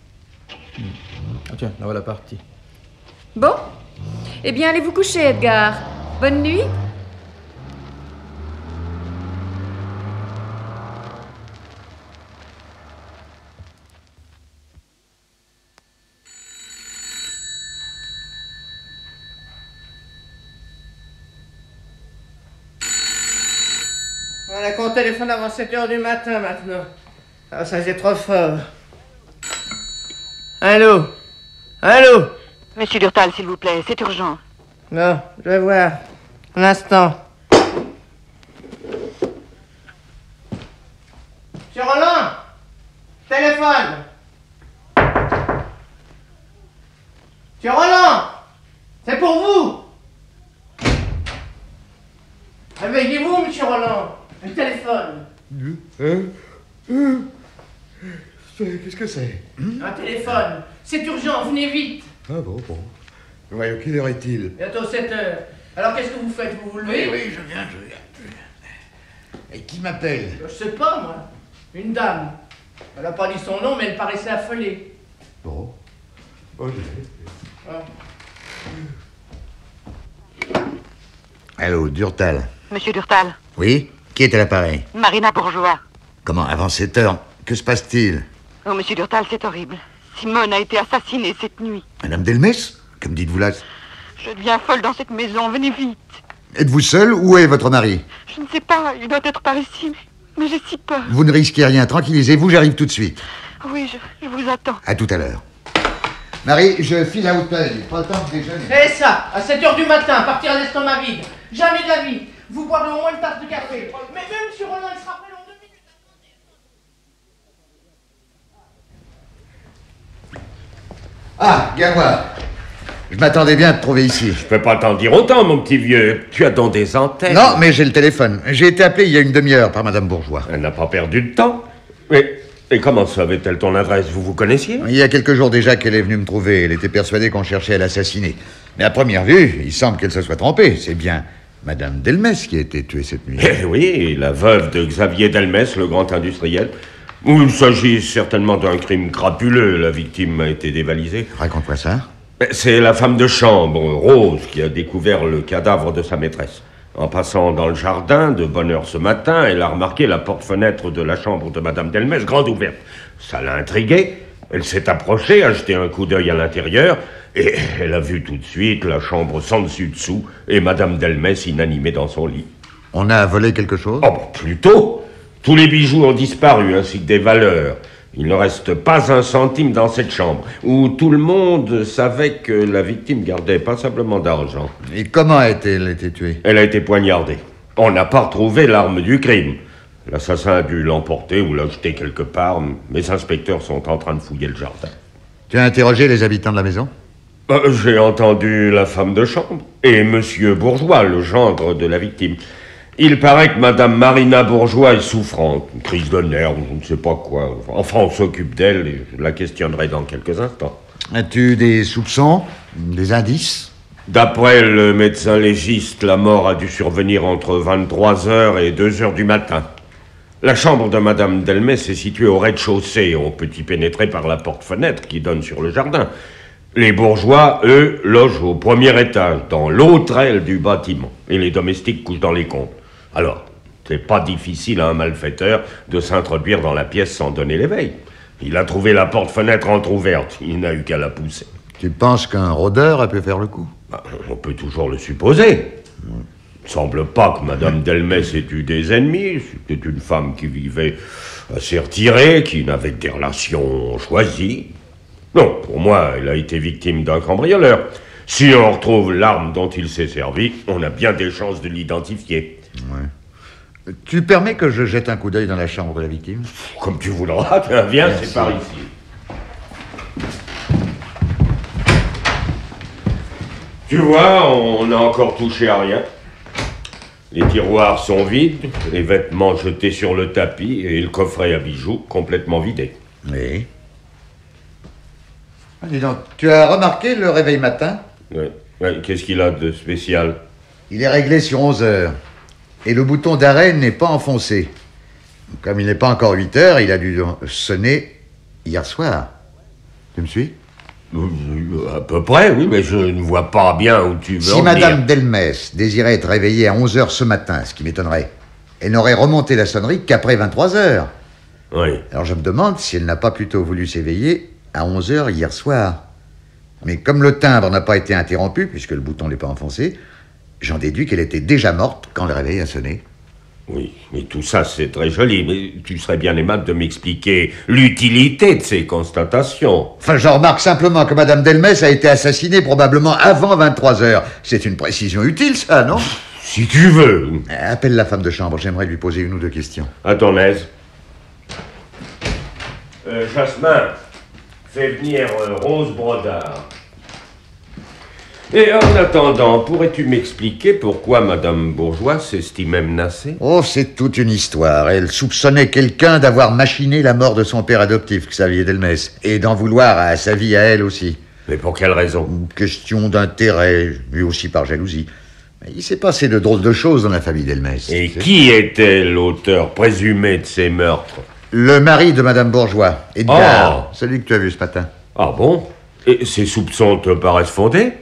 S6: Ah tiens, la voilà partie.
S7: Bon. Eh bien, allez vous coucher, Edgar. Bonne nuit.
S2: Voilà qu'on téléphone avant 7h du matin maintenant. Ah, ça c'est trop fort. Allô?
S8: Monsieur Durtal, s'il vous plaît, c'est urgent.
S2: Non, je vais voir. Un instant. Monsieur Roland! Téléphone! Monsieur Roland! C'est pour vous! Réveillez-vous, monsieur Roland! Le téléphone!
S4: Qu'est-ce que c'est?
S2: Un téléphone! C'est urgent, venez vite!
S4: Ah bon. Voyons, quelle heure est-il?
S2: Bientôt 7h. Alors qu'est-ce que vous faites? Vous vous levez?
S4: Oui, je viens. Et qui m'appelle?
S2: Je sais pas, moi. Une dame. Elle n'a pas dit son nom, mais elle paraissait affolée.
S4: Bon. Ok. Allô, Durtal.
S8: Monsieur Durtal,
S4: Oui? Qui est à l'appareil?
S8: Marina Bourgeois.
S4: Comment, avant 7 heures? Que se passe-t-il?
S8: Oh, monsieur Durtal, c'est horrible. Simone a été assassinée cette nuit.
S4: Madame Delmès? Que me dites-vous là?
S8: Je deviens folle dans cette maison, venez vite.
S4: Êtes-vous seul? Où est votre mari?
S8: Je ne sais pas, il doit être par ici, mais j'ai si peur.
S4: Vous ne risquez rien, tranquillisez-vous, j'arrive tout de suite.
S8: Oui, je vous attends.
S4: À tout à l'heure. Marie, je file à hôtel, pas le temps de déjeuner.
S2: Et ça, à 7h du matin, partir à l'estomac vide. Jamais de la vie. Vous boirez au moins une tasse de café. Mais même sur Roland, il se rappelle en 2 minutes.
S4: Ah, Galois. Je m'attendais bien à te trouver ici.
S9: Je peux pas t'en dire autant, mon petit vieux. Tu as donc des antennes.
S4: Non, mais j'ai le téléphone. J'ai été appelé il y a une demi-heure par Madame Bourgeois.
S9: Elle n'a pas perdu de temps. Et comment savait-elle ton adresse? Vous vous connaissiez?
S4: Il y a quelques jours déjà qu'elle est venue me trouver. Elle était persuadée qu'on cherchait à l'assassiner. Mais à première vue, il semble qu'elle se soit trompée. C'est bien Madame Delmès qui a été tuée cette nuit.
S9: Eh oui, la veuve de Xavier Delmès, le grand industriel. Il s'agit certainement d'un crime crapuleux. La victime a été dévalisée.
S4: Raconte-moi ça.
S9: C'est la femme de chambre, Rose, qui a découvert le cadavre de sa maîtresse. En passant dans le jardin, de bonne heure ce matin, elle a remarqué la porte-fenêtre de la chambre de Madame Delmès grande ouverte. Ça l'a intriguée. Elle s'est approchée, a jeté un coup d'œil à l'intérieur, Et elle a vu tout de suite la chambre sans dessus-dessous et Madame Delmès inanimée dans son lit.
S4: On a volé quelque chose?
S9: Oh, plutôt. Tous les bijoux ont disparu, ainsi que des valeurs. Il ne reste pas un centime dans cette chambre, où tout le monde savait que la victime gardait passablement d'argent.
S4: Et comment a-t-elle été tuée?
S9: Elle a été poignardée. On n'a pas retrouvé l'arme du crime. L'assassin a dû l'emporter ou la jeter quelque part. Mes inspecteurs sont en train de fouiller le jardin.
S4: Tu as interrogé les habitants de la maison?
S9: J'ai entendu la femme de chambre et Monsieur Bourgeois, le gendre de la victime. Il paraît que Madame Marina Bourgeois est souffrante, une crise de nerfs, je ne sais pas quoi. Enfin, on s'occupe d'elle et je la questionnerai dans quelques instants.
S4: As-tu des soupçons? Des indices?
S9: D'après le médecin légiste, la mort a dû survenir entre 23h et 2h du matin. La chambre de Madame Delmès est située au rez-de-chaussée. On peut y pénétrer par la porte-fenêtre qui donne sur le jardin. Les bourgeois, eux, logent au premier étage, dans l'autre aile du bâtiment. Et les domestiques couchent dans les combles. Alors, c'est pas difficile à un malfaiteur de s'introduire dans la pièce sans donner l'éveil. Il a trouvé la porte-fenêtre entr'ouverte. Il n'a eu qu'à la pousser.
S4: Tu penses qu'un rôdeur a pu faire le coup?
S9: On peut toujours le supposer. Il ne semble pas que Madame Delmès ait eu des ennemis. C'était une femme qui vivait assez retirée, qui n'avait que des relations choisies. Non, pour moi, elle a été victime d'un cambrioleur. Si on retrouve l'arme dont il s'est servi, on a bien des chances de l'identifier.
S4: Ouais. Tu permets que je jette un coup d'œil dans la chambre de la victime?
S9: Comme tu voudras. Viens, c'est par ici. Tu vois, on n'a encore touché à rien. Les tiroirs sont vides, les vêtements jetés sur le tapis et le coffret à bijoux complètement vidé.
S4: Oui. Dis donc, tu as remarqué le réveil matin?
S9: Oui. Qu'est-ce qu'il a de spécial?
S4: Il est réglé sur 11 heures. Et le bouton d'arrêt n'est pas enfoncé. Comme il n'est pas encore 8 heures, il a dû sonner hier soir. Tu me suis?
S9: À peu près, oui, mais je ne vois pas bien où tu veux
S4: si
S9: en venir.
S4: Madame Delmès désirait être réveillée à 11 heures ce matin, ce qui m'étonnerait, elle n'aurait remonté la sonnerie qu'après 23 heures.
S9: Oui.
S4: Alors je me demande si elle n'a pas plutôt voulu s'éveiller à 11 heures hier soir. Mais comme le timbre n'a pas été interrompu, puisque le bouton n'est pas enfoncé, j'en déduis qu'elle était déjà morte quand le réveil a sonné.
S9: Oui, mais tout ça, c'est très joli. Mais tu serais bien aimable de m'expliquer l'utilité de ces constatations.
S4: Enfin, je remarque simplement que Madame Delmès a été assassinée probablement avant 23 heures. C'est une précision utile, ça, non?
S9: Si tu veux.
S4: Appelle la femme de chambre, j'aimerais lui poser une ou deux questions.
S9: À ton aise. Jasmin, fais venir Rose Brodard. Et en attendant, pourrais-tu m'expliquer pourquoi Madame Bourgeois s'estimait menacée?
S4: Oh, c'est toute une histoire. Elle soupçonnait quelqu'un d'avoir machiné la mort de son père adoptif, Xavier Delmès, et d'en vouloir à sa vie à elle aussi.
S9: Mais pour quelle raison?
S4: Une question d'intérêt, lui aussi par jalousie. Il s'est passé de drôles de choses dans la famille Delmès.
S9: Et qui était l'auteur présumé de ces meurtres?
S4: Le mari de Madame Bourgeois, Edgar, celui que tu as vu ce matin.
S9: Ah bon? Et ces soupçons te paraissent fondés?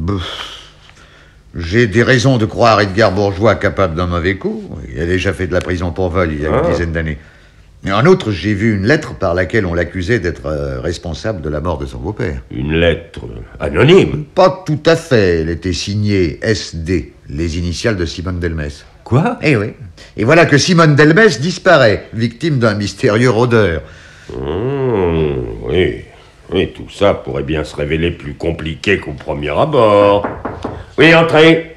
S4: J'ai des raisons de croire Edgar Bourgeois capable d'un mauvais coup. Il a déjà fait de la prison pour vol il y a une dizaine d'années. Et en outre, j'ai vu une lettre par laquelle on l'accusait d'être responsable de la mort de son beau-père.
S9: Une lettre anonyme?
S4: Pas tout à fait. Elle était signée SD, les initiales de Simone Delmès.
S9: Quoi?
S4: Eh oui. Et voilà que Simone Delmès disparaît, victime d'un mystérieux rôdeur.
S9: Oui. Oui, tout ça pourrait bien se révéler plus compliqué qu'au premier abord. Oui, entrez.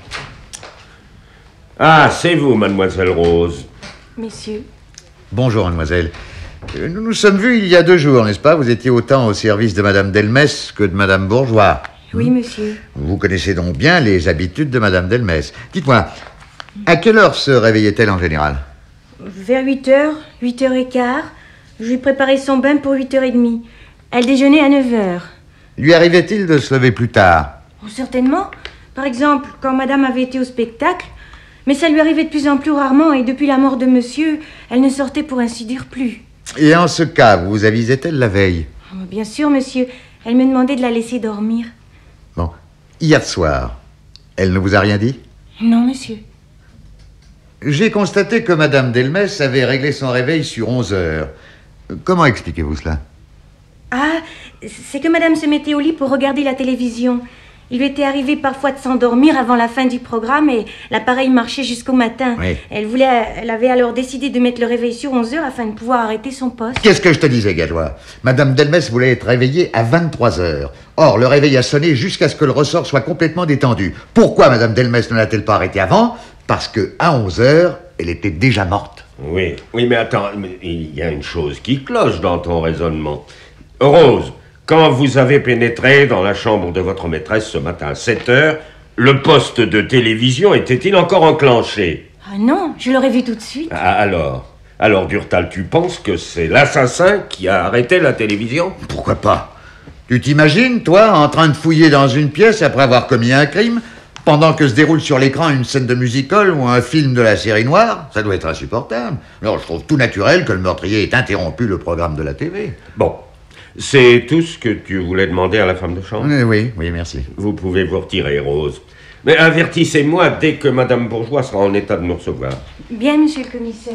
S9: Ah, c'est vous, mademoiselle Rose.
S10: Messieurs.
S4: Bonjour, mademoiselle. Nous nous sommes vus il y a 2 jours, n'est-ce pas? Vous étiez autant au service de Madame Delmès que de Madame Bourgeois.
S10: Oui, monsieur.
S4: Vous connaissez donc bien les habitudes de Madame Delmès. Dites-moi, à quelle heure se réveillait-elle en général?
S10: Vers 8h, 8h15. Je lui préparais son bain pour 8h30. Elle déjeunait à 9h.
S4: Lui arrivait-il de se lever plus tard?
S10: Oh, certainement. Par exemple, quand madame avait été au spectacle. Mais ça lui arrivait de plus en plus rarement et depuis la mort de monsieur, elle ne sortait pour ainsi dire plus.
S4: Et en ce cas, vous avisait-elle la veille?
S10: Oh, bien sûr, monsieur. Elle me demandait de la laisser dormir.
S4: Bon. Hier soir, elle ne vous a rien dit?
S10: Non, monsieur.
S4: J'ai constaté que Madame Delmès avait réglé son réveil sur 11 heures. Comment expliquez-vous cela?
S10: Ah, c'est que madame se mettait au lit pour regarder la télévision. Il lui était arrivé parfois de s'endormir avant la fin du programme et l'appareil marchait jusqu'au matin.
S4: Oui.
S10: Elle avait alors décidé de mettre le réveil sur 11h afin de pouvoir arrêter son poste.
S4: Qu'est-ce que je te disais, Gallois? Madame Delmès voulait être réveillée à 23h. Or, le réveil a sonné jusqu'à ce que le ressort soit complètement détendu. Pourquoi Madame Delmès ne l'a-t-elle pas arrêté avant? Parce que à 11h, elle était déjà morte.
S9: Oui, mais attends, il y a une chose qui cloche dans ton raisonnement. Rose, quand vous avez pénétré dans la chambre de votre maîtresse ce matin à 7h, le poste de télévision était-il encore enclenché?
S10: Ah non, je l'aurais vu tout de suite.
S9: Ah, alors Durtal, tu penses que c'est l'assassin qui a arrêté la télévision?
S4: Pourquoi pas? Tu t'imagines, toi, en train de fouiller dans une pièce après avoir commis un crime, pendant que se déroule sur l'écran une scène de musical ou un film de la série noire? Ça doit être insupportable. Alors, je trouve tout naturel que le meurtrier ait interrompu le programme de la TV.
S9: Bon, c'est tout ce que tu voulais demander à la femme de chambre?
S4: Oui, merci.
S9: Vous pouvez vous retirer, Rose. Mais avertissez-moi dès que Madame Bourgeois sera en état de nous recevoir.
S10: Bien, monsieur le commissaire.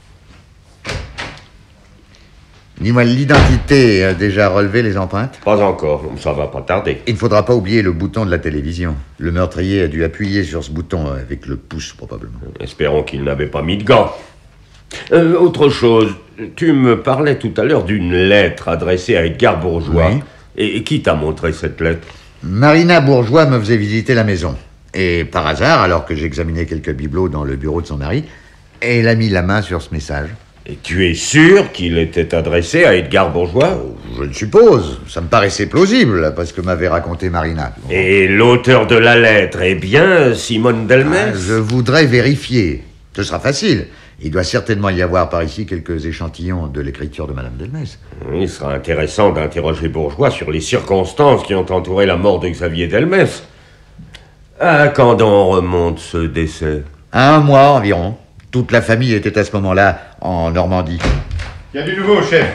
S4: Dis-moi, l'identité a déjà relevé les empreintes?
S9: Pas encore, ça va pas tarder.
S4: Il ne faudra pas oublier le bouton de la télévision. Le meurtrier a dû appuyer sur ce bouton avec le pouce, probablement.
S9: Espérons qu'il n'avait pas mis de gants. Autre chose, tu me parlais tout à l'heure d'une lettre adressée à Edgar Bourgeois.
S4: Oui.
S9: Et qui t'a montré cette lettre?
S4: Marina Bourgeois me faisait visiter la maison. Et par hasard, alors que j'examinais quelques bibelots dans le bureau de son mari, elle a mis la main sur ce message.
S9: Et tu es sûr qu'il était adressé à Edgar Bourgeois?
S4: Je le suppose. Ça me paraissait plausible, parce que m'avait raconté Marina.
S9: Et l'auteur de la lettre est bien Simone Delmès?
S4: Je voudrais vérifier. Ce sera facile. Il doit certainement y avoir par ici quelques échantillons de l'écriture de Madame Delmès.
S9: Il sera intéressant d'interroger Bourgeois sur les circonstances qui ont entouré la mort de Xavier Delmès. À quand donc remonte ce décès?
S4: 1 mois environ. Toute la famille était à ce moment-là en Normandie.
S11: Il y a du nouveau, chef.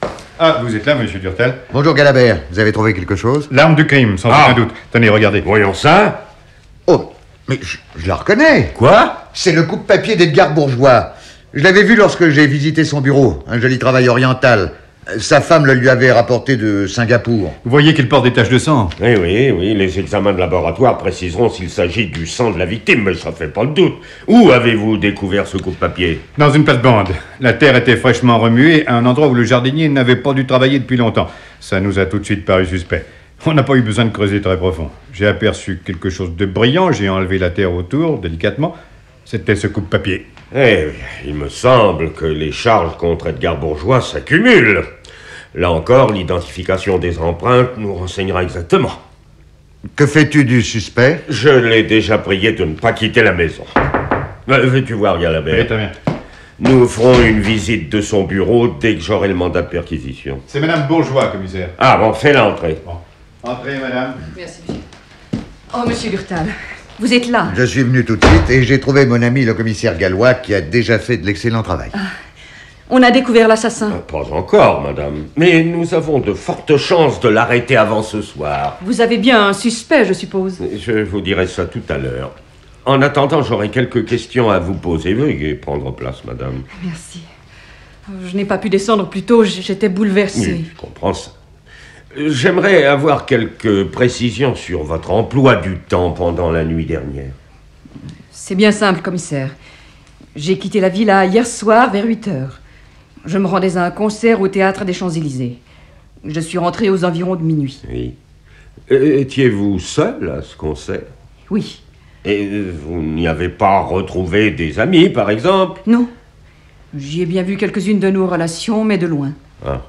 S11: Ah, vous êtes là, monsieur Durtal?
S4: Bonjour, Galabert. Vous avez trouvé quelque chose?
S11: L'arme du crime, sans aucun doute. Tenez, regardez.
S9: Voyons ça.
S4: Oh, mais je la reconnais.
S9: Quoi?
S4: C'est le coupe-papier d'Edgar Bourgeois. Je l'avais vu lorsque j'ai visité son bureau. Un joli travail oriental. Sa femme le lui avait rapporté de Singapour.
S11: Vous voyez qu'il porte des taches de sang?
S9: Oui, les examens de laboratoire préciseront s'il s'agit du sang de la victime, mais ça fait pas de doute. Où avez-vous découvert ce coupe-papier?
S11: Dans une plate-bande. La terre était fraîchement remuée à un endroit où le jardinier n'avait pas dû travailler depuis longtemps. Ça nous a tout de suite paru suspect. On n'a pas eu besoin de creuser très profond. J'ai aperçu quelque chose de brillant, j'ai enlevé la terre autour, délicatement. C'était ce coupe-papier.
S9: Il me semble que les charges contre Edgar Bourgeois s'accumulent. Là encore, l'identification des empreintes nous renseignera exactement.
S4: Que fais-tu du suspect?
S9: Je l'ai déjà prié de ne pas quitter la maison. Veux-tu voir, Galabert?
S11: Oui, très bien.
S9: Nous ferons une visite de son bureau dès que j'aurai le mandat de perquisition.
S11: C'est Madame Bourgeois, commissaire.
S9: Ah bon, fais l'entrée.
S11: Bon. Entrez, madame.
S7: Merci, monsieur.
S3: Oh, monsieur Durtal, vous êtes là?
S4: Je suis venu tout de suite et j'ai trouvé mon ami le commissaire Gallois qui a déjà fait de l'excellent travail.
S3: On a découvert l'assassin.
S9: Pas encore, madame. Mais nous avons de fortes chances de l'arrêter avant ce soir.
S3: Vous avez bien un suspect, je suppose.
S9: Je vous dirai ça tout à l'heure. En attendant, j'aurai quelques questions à vous poser. Veuillez prendre place, madame.
S3: Merci. Je n'ai pas pu descendre plus tôt, j'étais bouleversée.
S9: Oui, je comprends ça. J'aimerais avoir quelques précisions sur votre emploi du temps pendant la nuit dernière.
S3: C'est bien simple, commissaire. J'ai quitté la villa hier soir vers 8h. Je me rendais à un concert au théâtre des Champs-Élysées. Je suis rentrée aux environs de minuit.
S9: Oui. Étiez-vous seul à ce concert?
S3: Oui.
S9: Et vous n'y avez pas retrouvé des amis, par exemple?
S3: Non. J'y ai bien vu quelques-unes de nos relations, mais de loin.
S9: Ah.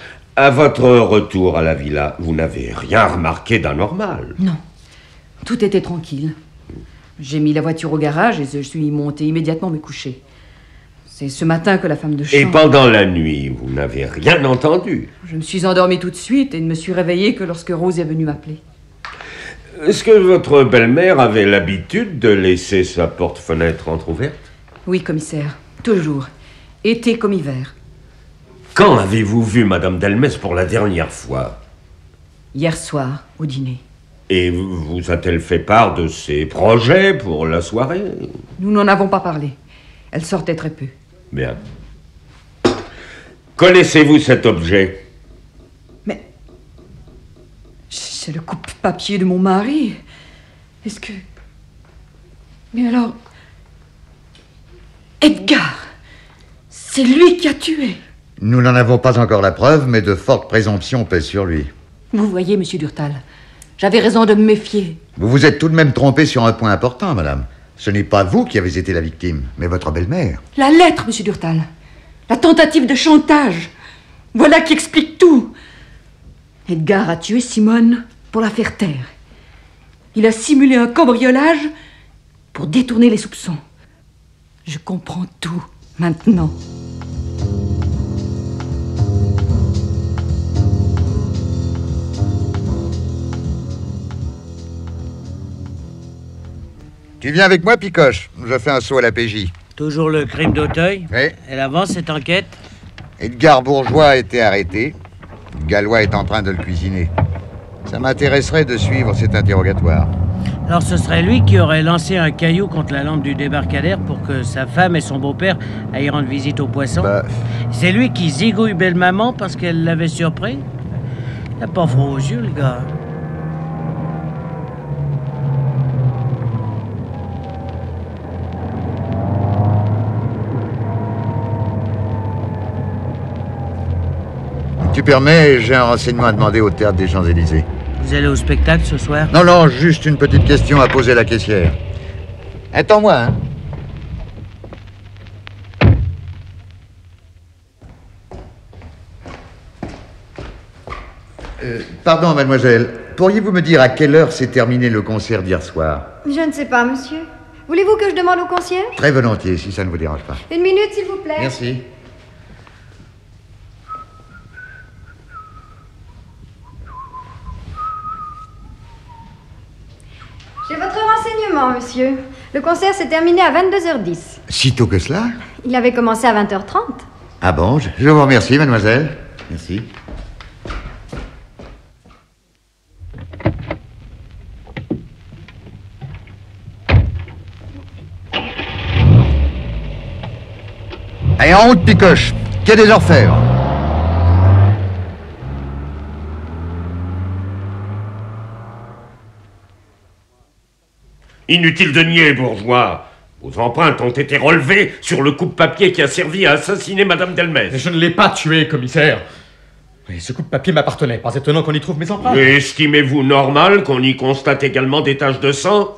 S9: À votre retour à la villa, vous n'avez rien remarqué d'anormal?
S3: Non. Tout était tranquille. J'ai mis la voiture au garage et je suis montée immédiatement me coucher. C'est ce matin que la femme de chambre...
S9: Et pendant la nuit, vous n'avez rien entendu?
S3: Je me suis endormie tout de suite et ne me suis réveillée que lorsque Rose est venue m'appeler.
S9: Est-ce que votre belle-mère avait l'habitude de laisser sa porte-fenêtre entrouverte?
S3: Oui, commissaire. Toujours. Été comme hiver.
S9: Quand avez-vous vu Madame Delmès pour la dernière fois?
S3: Hier soir, au dîner.
S9: Et vous a-t-elle fait part de ses projets pour la soirée?
S3: Nous n'en avons pas parlé. Elle sortait très peu.
S9: Bien. Connaissez-vous cet objet?
S3: C'est le coupe-papier de mon mari. Est-ce que... Mais alors... Edgar, c'est lui qui a tué.
S4: Nous n'en avons pas encore la preuve, mais de fortes présomptions pèsent sur lui.
S3: Vous voyez, monsieur Durtal, j'avais raison de me méfier.
S4: Vous vous êtes tout de même trompé sur un point important, madame. Ce n'est pas vous qui avez été la victime, mais votre belle-mère.
S3: La lettre, monsieur Durtal. La tentative de chantage. Voilà qui explique tout. Edgar a tué Simone pour la faire taire. Il a simulé un cambriolage pour détourner les soupçons. Je comprends tout maintenant.
S4: Tu viens avec moi, Picoche? Je fais un saut à la PJ.
S2: Toujours le crime d'Auteuil?
S4: Oui.
S2: Elle avance cette enquête?
S4: Edgar Bourgeois a été arrêté. Gallois est en train de le cuisiner. Ça m'intéresserait de suivre cet interrogatoire.
S2: Alors ce serait lui qui aurait lancé un caillou contre la lampe du débarcadère pour que sa femme et son beau-père aillent rendre visite aux poissons? C'est lui qui zigouille belle-maman parce qu'elle l'avait surpris? Il n'a pas froid aux yeux, le gars.
S4: Tu permets, j'ai un renseignement à demander au Théâtre des Champs-Élysées.
S2: Vous allez au spectacle ce soir?
S4: Non, juste une petite question à poser à la caissière. Attends-moi, hein. Pardon, mademoiselle. Pourriez-vous me dire à quelle heure s'est terminé le concert d'hier soir?
S12: Je ne sais pas, monsieur. Voulez-vous que je demande au concierge?
S4: Très volontiers, si ça ne vous dérange pas.
S12: Une minute, s'il vous plaît.
S4: Merci.
S12: J'ai votre renseignement, monsieur. Le concert s'est terminé à 22h10.
S4: Sitôt que cela?
S12: Il avait commencé à 20h30.
S4: Ah bon, je vous remercie, mademoiselle. Merci. Allez, en route, Picoche. Quai des Orfèvres.
S9: Inutile de nier, Bourgeois. Vos empreintes ont été relevées sur le coupe-papier qui a servi à assassiner Madame Delmès.
S6: Mais je ne l'ai pas tué, commissaire. Mais ce coupe-papier m'appartenait. Pas étonnant qu'on y trouve mes empreintes.
S9: Mais estimez-vous normal qu'on y constate également des taches de sang?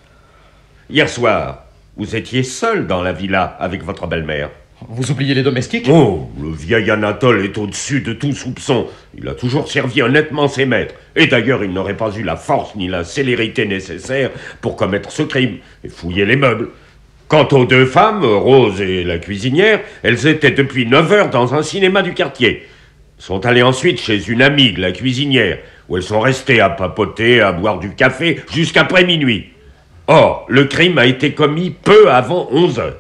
S9: Hier soir, vous étiez seul dans la villa avec votre belle-mère.
S6: Vous oubliez les domestiques?
S9: Oh, le vieil Anatole est au-dessus de tout soupçon. Il a toujours servi honnêtement ses maîtres. Et d'ailleurs, il n'aurait pas eu la force ni la célérité nécessaires pour commettre ce crime et fouiller les meubles. Quant aux deux femmes, Rose et la cuisinière, elles étaient depuis 9 heures dans un cinéma du quartier. Sont allées ensuite chez une amie de la cuisinière, où elles sont restées à papoter, à boire du café jusqu'après minuit. Or, le crime a été commis peu avant 11 heures.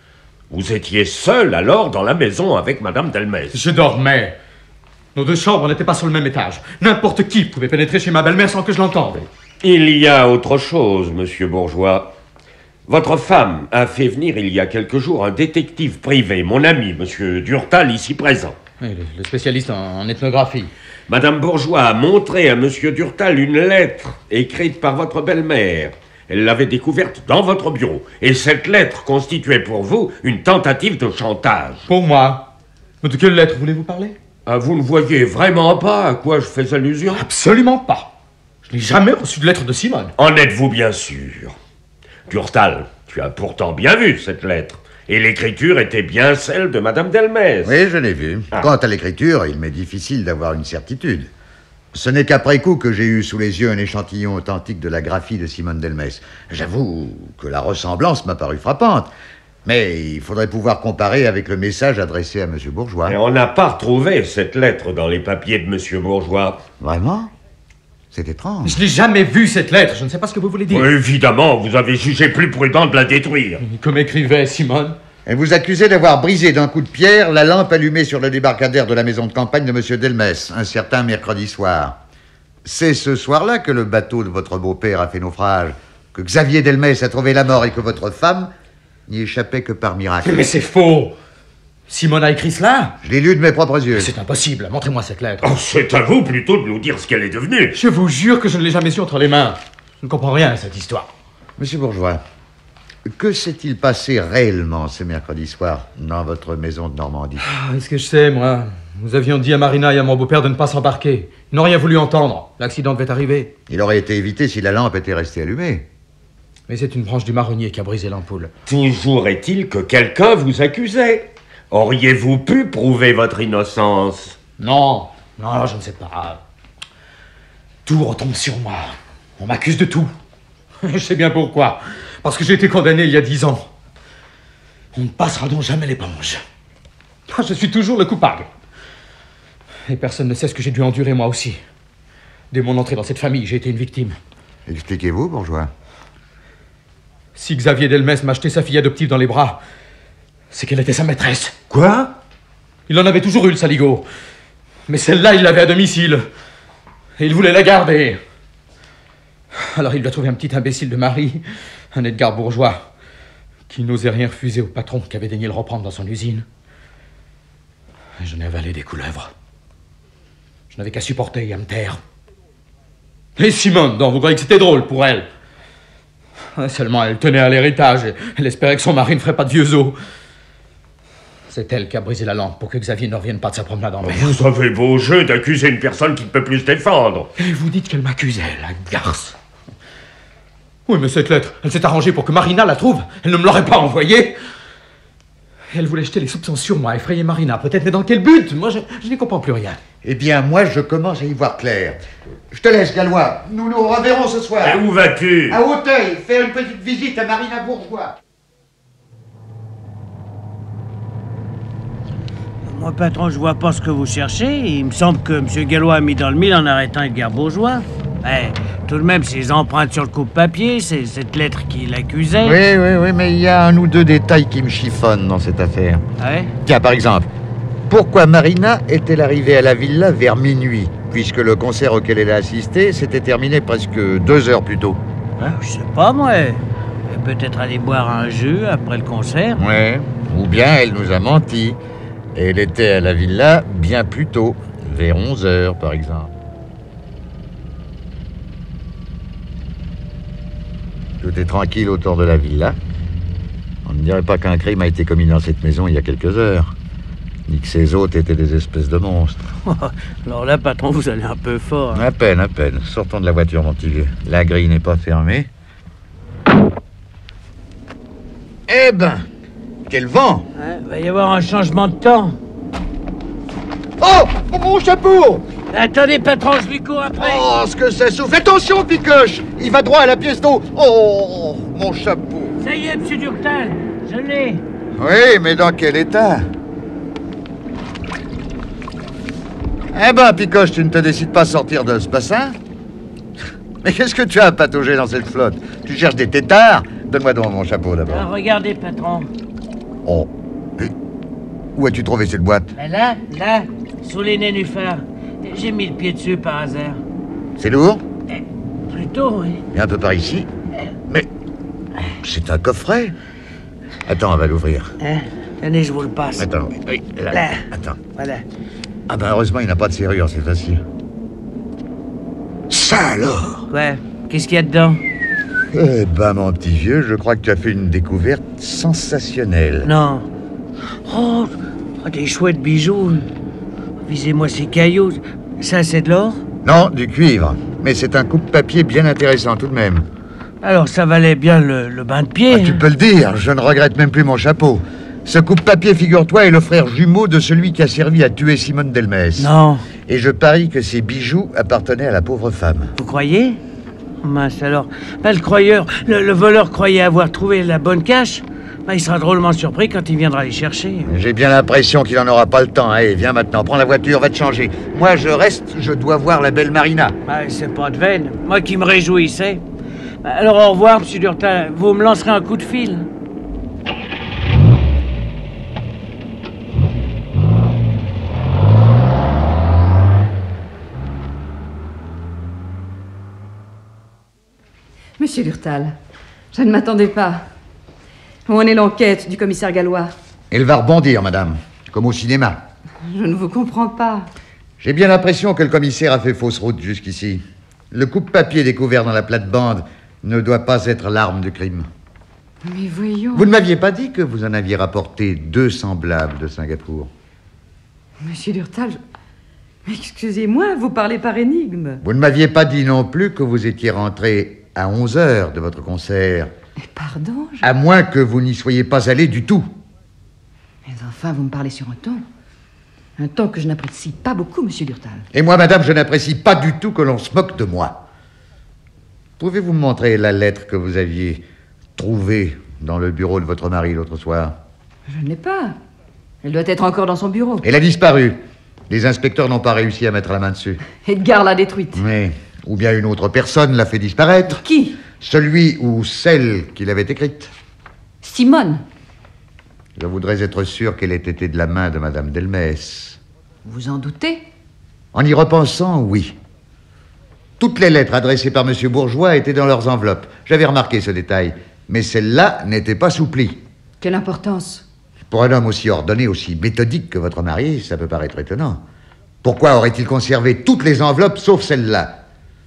S9: Vous étiez seul alors dans la maison avec Madame Delmès.
S6: Je dormais. Nos deux chambres n'étaient pas sur le même étage. N'importe qui pouvait pénétrer chez ma belle-mère sans que je l'entende.
S9: Il y a autre chose, monsieur Bourgeois. Votre femme a fait venir il y a quelques jours un détective privé, mon ami, monsieur Durtal, ici présent.
S6: Oui, le spécialiste en ethnographie.
S9: Madame Bourgeois a montré à monsieur Durtal une lettre écrite par votre belle-mère. Elle l'avait découverte dans votre bureau. Et cette lettre constituait pour vous une tentative de chantage.
S6: Pour moi? Mais de quelle lettre voulez-vous parler?
S9: Ah, vous ne voyez vraiment pas à quoi je fais allusion?
S6: Absolument pas. Je n'ai jamais reçu de lettre de Simone.
S9: En êtes-vous bien sûr? Durtal, tu as pourtant bien vu cette lettre. Et l'écriture était bien celle de Madame Delmès.
S4: Oui, je l'ai vue. Quant à l'écriture, il m'est difficile d'avoir une certitude. Ce n'est qu'après coup que j'ai eu sous les yeux un échantillon authentique de la graphie de Simone Delmès. J'avoue que la ressemblance m'a paru frappante. Mais il faudrait pouvoir comparer avec le message adressé à M. Bourgeois.
S9: Et on n'a pas retrouvé cette lettre dans les papiers de M. Bourgeois.
S4: Vraiment? C'est étrange.
S6: Je n'ai jamais vu cette lettre. Je ne sais pas ce que vous voulez dire.
S9: Oui, évidemment, vous avez jugé plus prudent de la détruire.
S6: Comme écrivait Simone.
S4: Elle vous accusait d'avoir brisé d'un coup de pierre la lampe allumée sur le débarcadère de la maison de campagne de M. Delmès, un certain mercredi soir. C'est ce soir-là que le bateau de votre beau-père a fait naufrage, que Xavier Delmès a trouvé la mort et que votre femme n'y échappait que par miracle.
S6: Mais c'est faux! Simone a écrit cela?
S4: Je l'ai lu de mes propres yeux.
S6: C'est impossible. Montrez-moi cette lettre.
S9: Oh, c'est à vous plutôt de nous dire ce qu'elle est devenue.
S6: Je vous jure que je ne l'ai jamais su entre les mains. Je ne comprends rien à cette histoire.
S4: Monsieur Bourgeois, que s'est-il passé réellement ce mercredi soir dans votre maison de Normandie?
S6: Est-ce que je sais, moi? Nous avions dit à Marina et à mon beau-père de ne pas s'embarquer. Ils n'ont rien voulu entendre. L'accident devait arriver.
S4: Il aurait été évité si la lampe était restée allumée.
S6: Mais c'est une branche du marronnier qui a brisé l'ampoule.
S9: Toujours est-il que quelqu'un vous accusait. Auriez-vous pu prouver votre innocence?
S6: Non, je ne sais pas. Tout retombe sur moi. On m'accuse de tout. Je sais bien pourquoi. Parce que j'ai été condamné il y a 10 ans. On ne passera donc jamais l'éponge. Je suis toujours le coupable. Et personne ne sait ce que j'ai dû endurer moi aussi. Dès mon entrée dans cette famille, j'ai été une victime.
S4: Expliquez-vous, Bourgeois.
S6: Si Xavier Delmès m'a acheté sa fille adoptive dans les bras, c'est qu'elle était sa maîtresse.
S9: Quoi?
S6: Il en avait toujours eu, le saligo. Mais celle-là, il l'avait à domicile. Et il voulait la garder. Alors il lui a trouvé un petit imbécile de mari, un Edgar Bourgeois, qui n'osait rien refuser au patron qui avait daigné le reprendre dans son usine. Et j'en ai avalé des couleuvres. Je n'avais qu'à supporter et à me taire. Et Simone, donc, vous croyez que c'était drôle pour elle? Seulement, elle tenait à l'héritage et elle espérait que son mari ne ferait pas de vieux os. C'est elle qui a brisé la lampe pour que Xavier ne revienne pas de sa promenade en mer.
S9: Vous avez beau jeu d'accuser une personne qui ne peut plus se défendre.
S6: Et vous dites qu'elle m'accusait, la garce. Oui, mais cette lettre, elle s'est arrangée pour que Marina la trouve. Elle ne me l'aurait pas envoyée. Elle voulait jeter les soupçons sur moi, effrayer Marina. Peut-être, mais dans quel but? Moi, je n'y comprends plus rien.
S4: Eh bien, moi, je commence à y voir clair. Je te laisse, Gallois. Nous nous reverrons ce soir.
S9: Et où vas-tu?
S4: À Auteuil, faire une petite visite à Marina Bourgeois.
S2: Moi, patron, je vois pas ce que vous cherchez. Il me semble que M. Gallois a mis dans le mille en arrêtant Edgar Bourgeois. Tout de même, ces empreintes sur le coupe-papier, c'est cette lettre qui l'accusait.
S4: Oui, mais il y a un ou deux détails qui me chiffonnent dans cette affaire.
S2: Ouais?
S4: Tiens, par exemple, pourquoi Marina est-elle arrivée à la villa vers minuit, puisque le concert auquel elle a assisté s'était terminé presque 2 heures plus tôt?
S2: Je sais pas, moi. Elle est peut-être allée boire un jus après le concert.
S4: Ouais, ou bien elle nous a menti. Elle était à la villa bien plus tôt, vers 11 heures, par exemple. Tout est tranquille autour de la villa. On ne dirait pas qu'un crime a été commis dans cette maison il y a quelques heures, ni que ses hôtes étaient des espèces de monstres.
S2: Alors là, patron, vous allez un peu fort.
S4: À peine. Sortons de la voiture, mon petit vieux. La grille n'est pas fermée. Eh ben, quel vent!
S2: Va y avoir un changement de temps.
S4: Oh, mon chapeau!
S2: Attendez, patron, je lui cours après.
S4: Oh, ce que ça souffle! Attention, Picoche! Il va droit à la pièce d'eau. Oh, mon chapeau!
S2: Ça y est, monsieur Durtal, je l'ai.
S4: Oui, mais dans quel état? Eh ben, Picoche, tu ne te décides pas à sortir de ce bassin? Mais qu'est-ce que tu as à patauger dans cette flotte? Tu cherches des têtards? Donne-moi donc mon chapeau, d'abord.
S2: Regardez, patron.
S4: Oh. Et où as-tu trouvé cette boîte?
S2: Là, sous les nénuphars. J'ai mis le pied dessus par hasard.
S4: C'est lourd?
S2: Plutôt, oui.
S4: Et un peu par ici? Mais c'est un coffret. Attends, on va l'ouvrir.
S2: Tenez, je vous le passe.
S4: Attends, oui, là. Attends.
S2: Voilà.
S4: Ah ben heureusement, il n'a pas de serrure, c'est facile. Ça alors?
S2: Ouais, qu'est-ce qu'il y a dedans?
S4: Eh ben, mon petit vieux, je crois que tu as fait une découverte sensationnelle.
S2: Non. Oh, des chouettes bijoux. Visez-moi ces cailloux. Ça, c'est de l'or?
S4: Non, du cuivre. Mais c'est un coupe-papier bien intéressant tout de même.
S2: Alors, ça valait bien le bain de pied.
S4: Ah, tu peux le dire, je ne regrette même plus mon chapeau. Ce coupe-papier, figure-toi, est le frère jumeau de celui qui a servi à tuer Simone Delmès.
S2: Non.
S4: Et je parie que ces bijoux appartenaient à la pauvre femme.
S2: Vous croyez? Mince alors. Le croyeur, le voleur croyait avoir trouvé la bonne cache. Il sera drôlement surpris quand il viendra les chercher.
S4: J'ai bien l'impression qu'il n'en aura pas le temps. Allez, viens maintenant, prends la voiture, va te changer. Moi, je reste, je dois voir la belle Marina.
S2: C'est pas de veine. Moi qui me réjouissais. Alors au revoir, monsieur Durtal. Vous me lancerez un coup de fil.
S3: Monsieur Durtal, je ne m'attendais pas. Où en est l'enquête du commissaire Gallois?
S4: Elle va rebondir, madame. comme au cinéma.
S3: Je ne vous comprends pas.
S4: J'ai bien l'impression que le commissaire a fait fausse route jusqu'ici. Le coupe-papier découvert dans la plate-bande ne doit pas être l'arme du crime.
S3: Mais voyons...
S4: Vous ne m'aviez pas dit que vous en aviez rapporté 2 semblables de Singapour?
S3: Monsieur Durtal, mais excusez-moi, vous parlez par énigme.
S4: Vous ne m'aviez pas dit non plus que vous étiez rentré à 11h de votre concert.
S3: Pardon,
S4: À moins que vous n'y soyez pas allé du tout.
S3: Mais enfin, vous me parlez sur un ton. Un ton que je n'apprécie pas beaucoup, monsieur Durtal.
S4: Et moi, madame, je n'apprécie pas du tout que l'on se moque de moi. Pouvez-vous me montrer la lettre que vous aviez trouvée dans le bureau de votre mari l'autre soir?
S3: Je ne l'ai pas. Elle doit être encore dans son bureau.
S4: Elle a disparu. Les inspecteurs n'ont pas réussi à mettre la main dessus.
S3: Edgar l'a détruite.
S4: Mais, ou bien une autre personne l'a fait disparaître.
S3: Qui?
S4: Celui ou celle qui l'avait écrite.
S3: Simone.
S4: Je voudrais être sûr qu'elle ait été de la main de Madame Delmès.
S3: Vous en doutez?
S4: En y repensant, oui. Toutes les lettres adressées par M. Bourgeois étaient dans leurs enveloppes. J'avais remarqué ce détail. Mais celle-là n'était pas souplie.
S3: Quelle importance?
S4: Pour un homme aussi ordonné, aussi méthodique que votre mari, ça peut paraître étonnant. Pourquoi aurait-il conservé toutes les enveloppes sauf celle-là?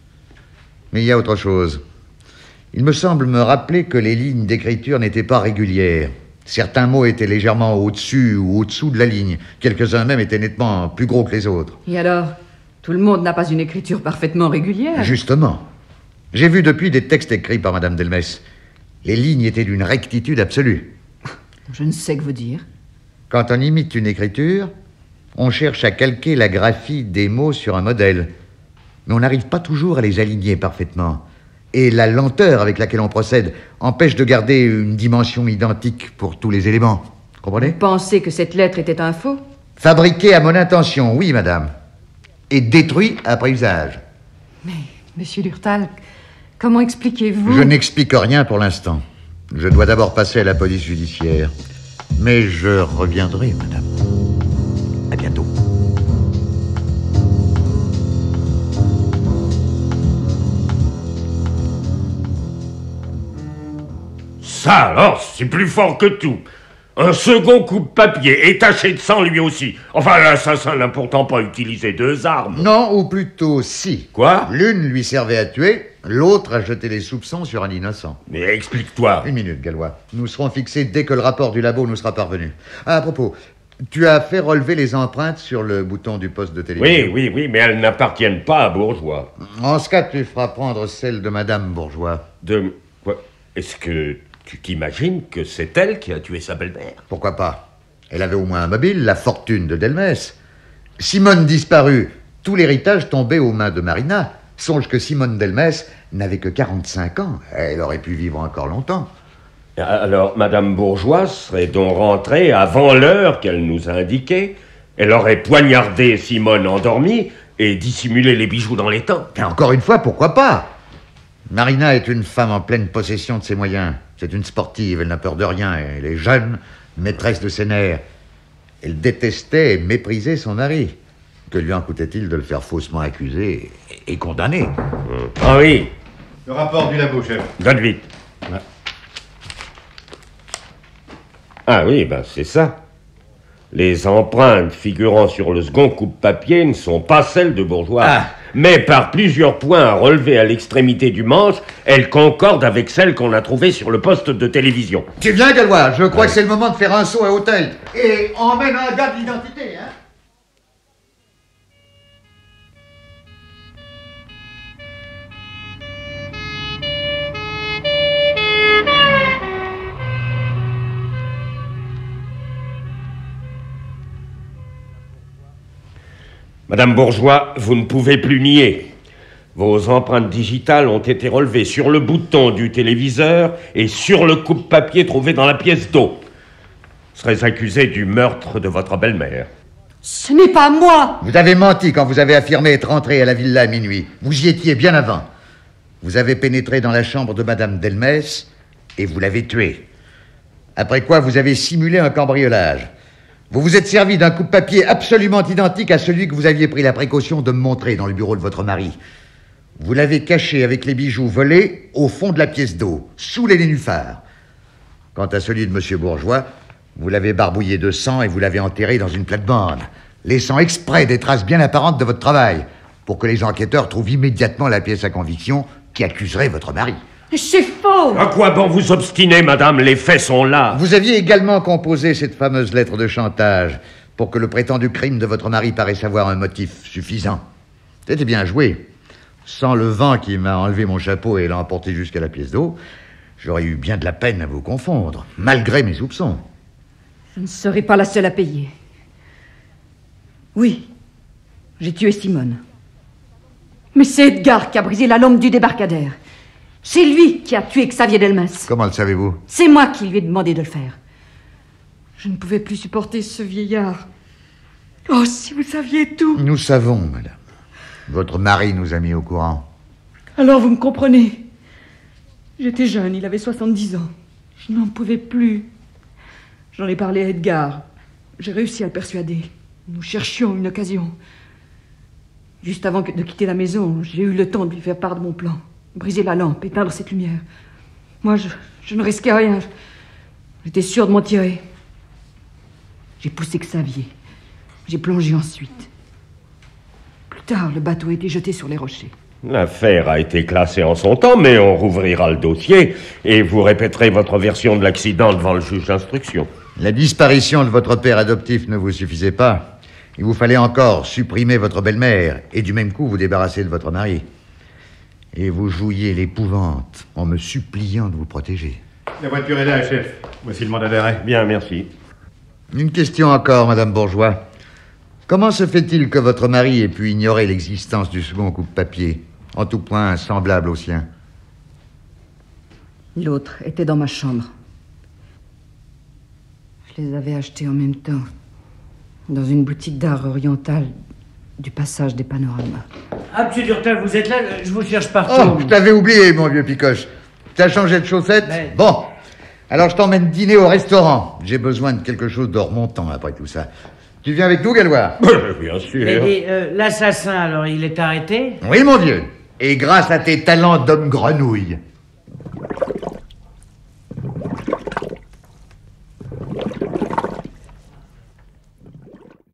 S4: Mais il y a autre chose. Il me semble me rappeler que les lignes d'écriture n'étaient pas régulières. Certains mots étaient légèrement au-dessus ou au-dessous de la ligne. Quelques-uns même étaient nettement plus gros que les autres.
S3: Et alors, tout le monde n'a pas une écriture parfaitement régulière?
S4: Justement. J'ai vu depuis des textes écrits par Madame Delmès. Les lignes étaient d'une rectitude absolue.
S3: Je ne sais que vous dire.
S4: Quand on imite une écriture, on cherche à calquer la graphie des mots sur un modèle. Mais on n'arrive pas toujours à les aligner parfaitement. Et la lenteur avec laquelle on procède empêche de garder une dimension identique pour tous les éléments. Comprenez?
S3: Vous pensez que cette lettre était un faux?
S4: Fabriqué à mon intention, oui, madame. Et détruit après usage.
S3: Mais, monsieur Durtal, comment expliquez-vous?
S4: Je n'explique rien pour l'instant. Je dois d'abord passer à la police judiciaire. Mais je reviendrai, madame. À bientôt.
S9: Ça alors, c'est plus fort que tout. Un second coupe-papier est taché de sang lui aussi. Enfin, l'assassin n'a pourtant pas utilisé 2 armes.
S4: Non, ou plutôt si.
S9: Quoi?
S4: L'une lui servait à tuer, l'autre à jeter les soupçons sur un innocent.
S9: Mais explique-toi.
S4: Une minute, Gallois. Nous serons fixés dès que le rapport du labo nous sera parvenu. À propos, tu as fait relever les empreintes sur le bouton du poste de télévision.
S9: Oui, mais elles n'appartiennent pas à Bourgeois.
S4: En ce cas, tu feras prendre celle de Madame Bourgeois.
S9: Quoi? Est-ce que tu t'imagines que c'est elle qui a tué sa belle-mère?
S4: Pourquoi pas? Elle avait au moins un mobile, la fortune de Delmès. Simone disparue, tout l'héritage tombait aux mains de Marina. Songe que Simone Delmès n'avait que 45 ans. Elle aurait pu vivre encore longtemps.
S9: Alors, Madame Bourgeois serait donc rentrée avant l'heure qu'elle nous a indiquée. Elle aurait poignardé Simone endormie et dissimulé les bijoux dans les temps.
S4: Et encore une fois, pourquoi pas? Marina est une femme en pleine possession de ses moyens. C'est une sportive, elle n'a peur de rien. Elle est jeune, maîtresse de ses nerfs. Elle détestait et méprisait son mari. Que lui en coûtait-il de le faire faussement accuser et condamner?
S9: Ah oui.
S11: Le rapport du labo, chef.
S9: Donne vite.
S11: Ouais.
S9: Ah oui, c'est ça. Les empreintes figurant sur le second coupe-papier ne sont pas celles de Bourgeois. Mais par plusieurs points relevés à l'extrémité du manche, elles concordent avec celles qu'on a trouvées sur le poste de télévision.
S4: Tu viens, Gallois? Je crois que c'est le moment de faire un saut à hôtel. Et emmène un gars d'identité, hein?
S9: Madame Bourgeois, vous ne pouvez plus nier. Vos empreintes digitales ont été relevées sur le bouton du téléviseur et sur le coupe-papier trouvé dans la pièce d'eau. Vous serez accusé du meurtre de votre belle-mère.
S3: Ce n'est pas moi!
S4: Vous avez menti quand vous avez affirmé être rentré à la villa à minuit. Vous y étiez bien avant. Vous avez pénétré dans la chambre de Madame Delmès et vous l'avez tuée. Après quoi, vous avez simulé un cambriolage. Vous vous êtes servi d'un coupe-papier absolument identique à celui que vous aviez pris la précaution de me montrer dans le bureau de votre mari. Vous l'avez caché avec les bijoux volés au fond de la pièce d'eau, sous les nénuphars. Quant à celui de M. Bourgeois, Vous l'avez barbouillé de sang et vous l'avez enterré dans une plate-bande, laissant exprès des traces bien apparentes de votre travail, pour que les enquêteurs trouvent immédiatement la pièce à conviction qui accuserait votre mari.
S10: C'est faux!
S9: À quoi bon vous obstiner, madame? Les faits sont là.
S4: Vous aviez également composé cette fameuse lettre de chantage pour que le prétendu crime de votre mari paraisse avoir un motif suffisant. C'était bien joué. Sans le vent qui m'a enlevé mon chapeau et l'a emporté jusqu'à la pièce d'eau, j'aurais eu bien de la peine à vous confondre, malgré mes soupçons.
S3: Je ne serai pas la seule à payer. Oui, j'ai tué Simone. Mais c'est Edgar qui a brisé la lampe du débarcadère. C'est lui qui a tué Xavier Delmas.
S4: Comment le savez-vous?
S3: C'est moi qui lui ai demandé de le faire. Je ne pouvais plus supporter ce vieillard. Oh, si vous saviez tout!
S4: Nous savons, madame. Votre mari nous a mis au courant.
S3: Alors vous me comprenez. J'étais jeune, il avait 70 ans. Je n'en pouvais plus. J'en ai parlé à Edgar. J'ai réussi à le persuader. Nous cherchions une occasion. Juste avant de quitter la maison, j'ai eu le temps de lui faire part de mon plan. Briser la lampe, éteindre cette lumière. Moi, je ne risquais rien. J'étais sûre de m'en tirer. J'ai poussé Xavier. J'ai plongé ensuite. Plus tard, le bateau a été jeté sur les rochers.
S9: L'affaire a été classée en son temps, mais on rouvrira le dossier et vous répéterez votre version de l'accident devant le juge d'instruction.
S4: La disparition de votre père adoptif ne vous suffisait pas. Il vous fallait encore supprimer votre belle-mère et du même coup vous débarrasser de votre mari. Et vous jouiez l'épouvante en me suppliant de vous protéger.
S11: La voiture est là, chef. Voici le mandat d'arrêt.
S9: Bien, merci.
S4: Une question encore, madame Bourgeois. Comment se fait-il que votre mari ait pu ignorer l'existence du second coupe-papier, en tout point semblable au sien?
S3: L'autre était dans ma chambre. Je les avais achetés en même temps, dans une boutique d'art oriental du passage des Panoramas.
S2: Ah, monsieur Durtal, vous êtes là? Je vous cherche partout.
S4: Oh, je t'avais oublié, mon vieux Picoche. T'as changé de chaussettes?
S2: Mais...
S4: Bon, alors je t'emmène dîner au restaurant. J'ai besoin de quelque chose de remontant après tout ça. Tu viens avec nous, Gallois?
S9: Bien sûr.
S2: Et l'assassin, alors, il est arrêté?
S4: Oui, mon Dieu. Et grâce à tes talents d'homme grenouille.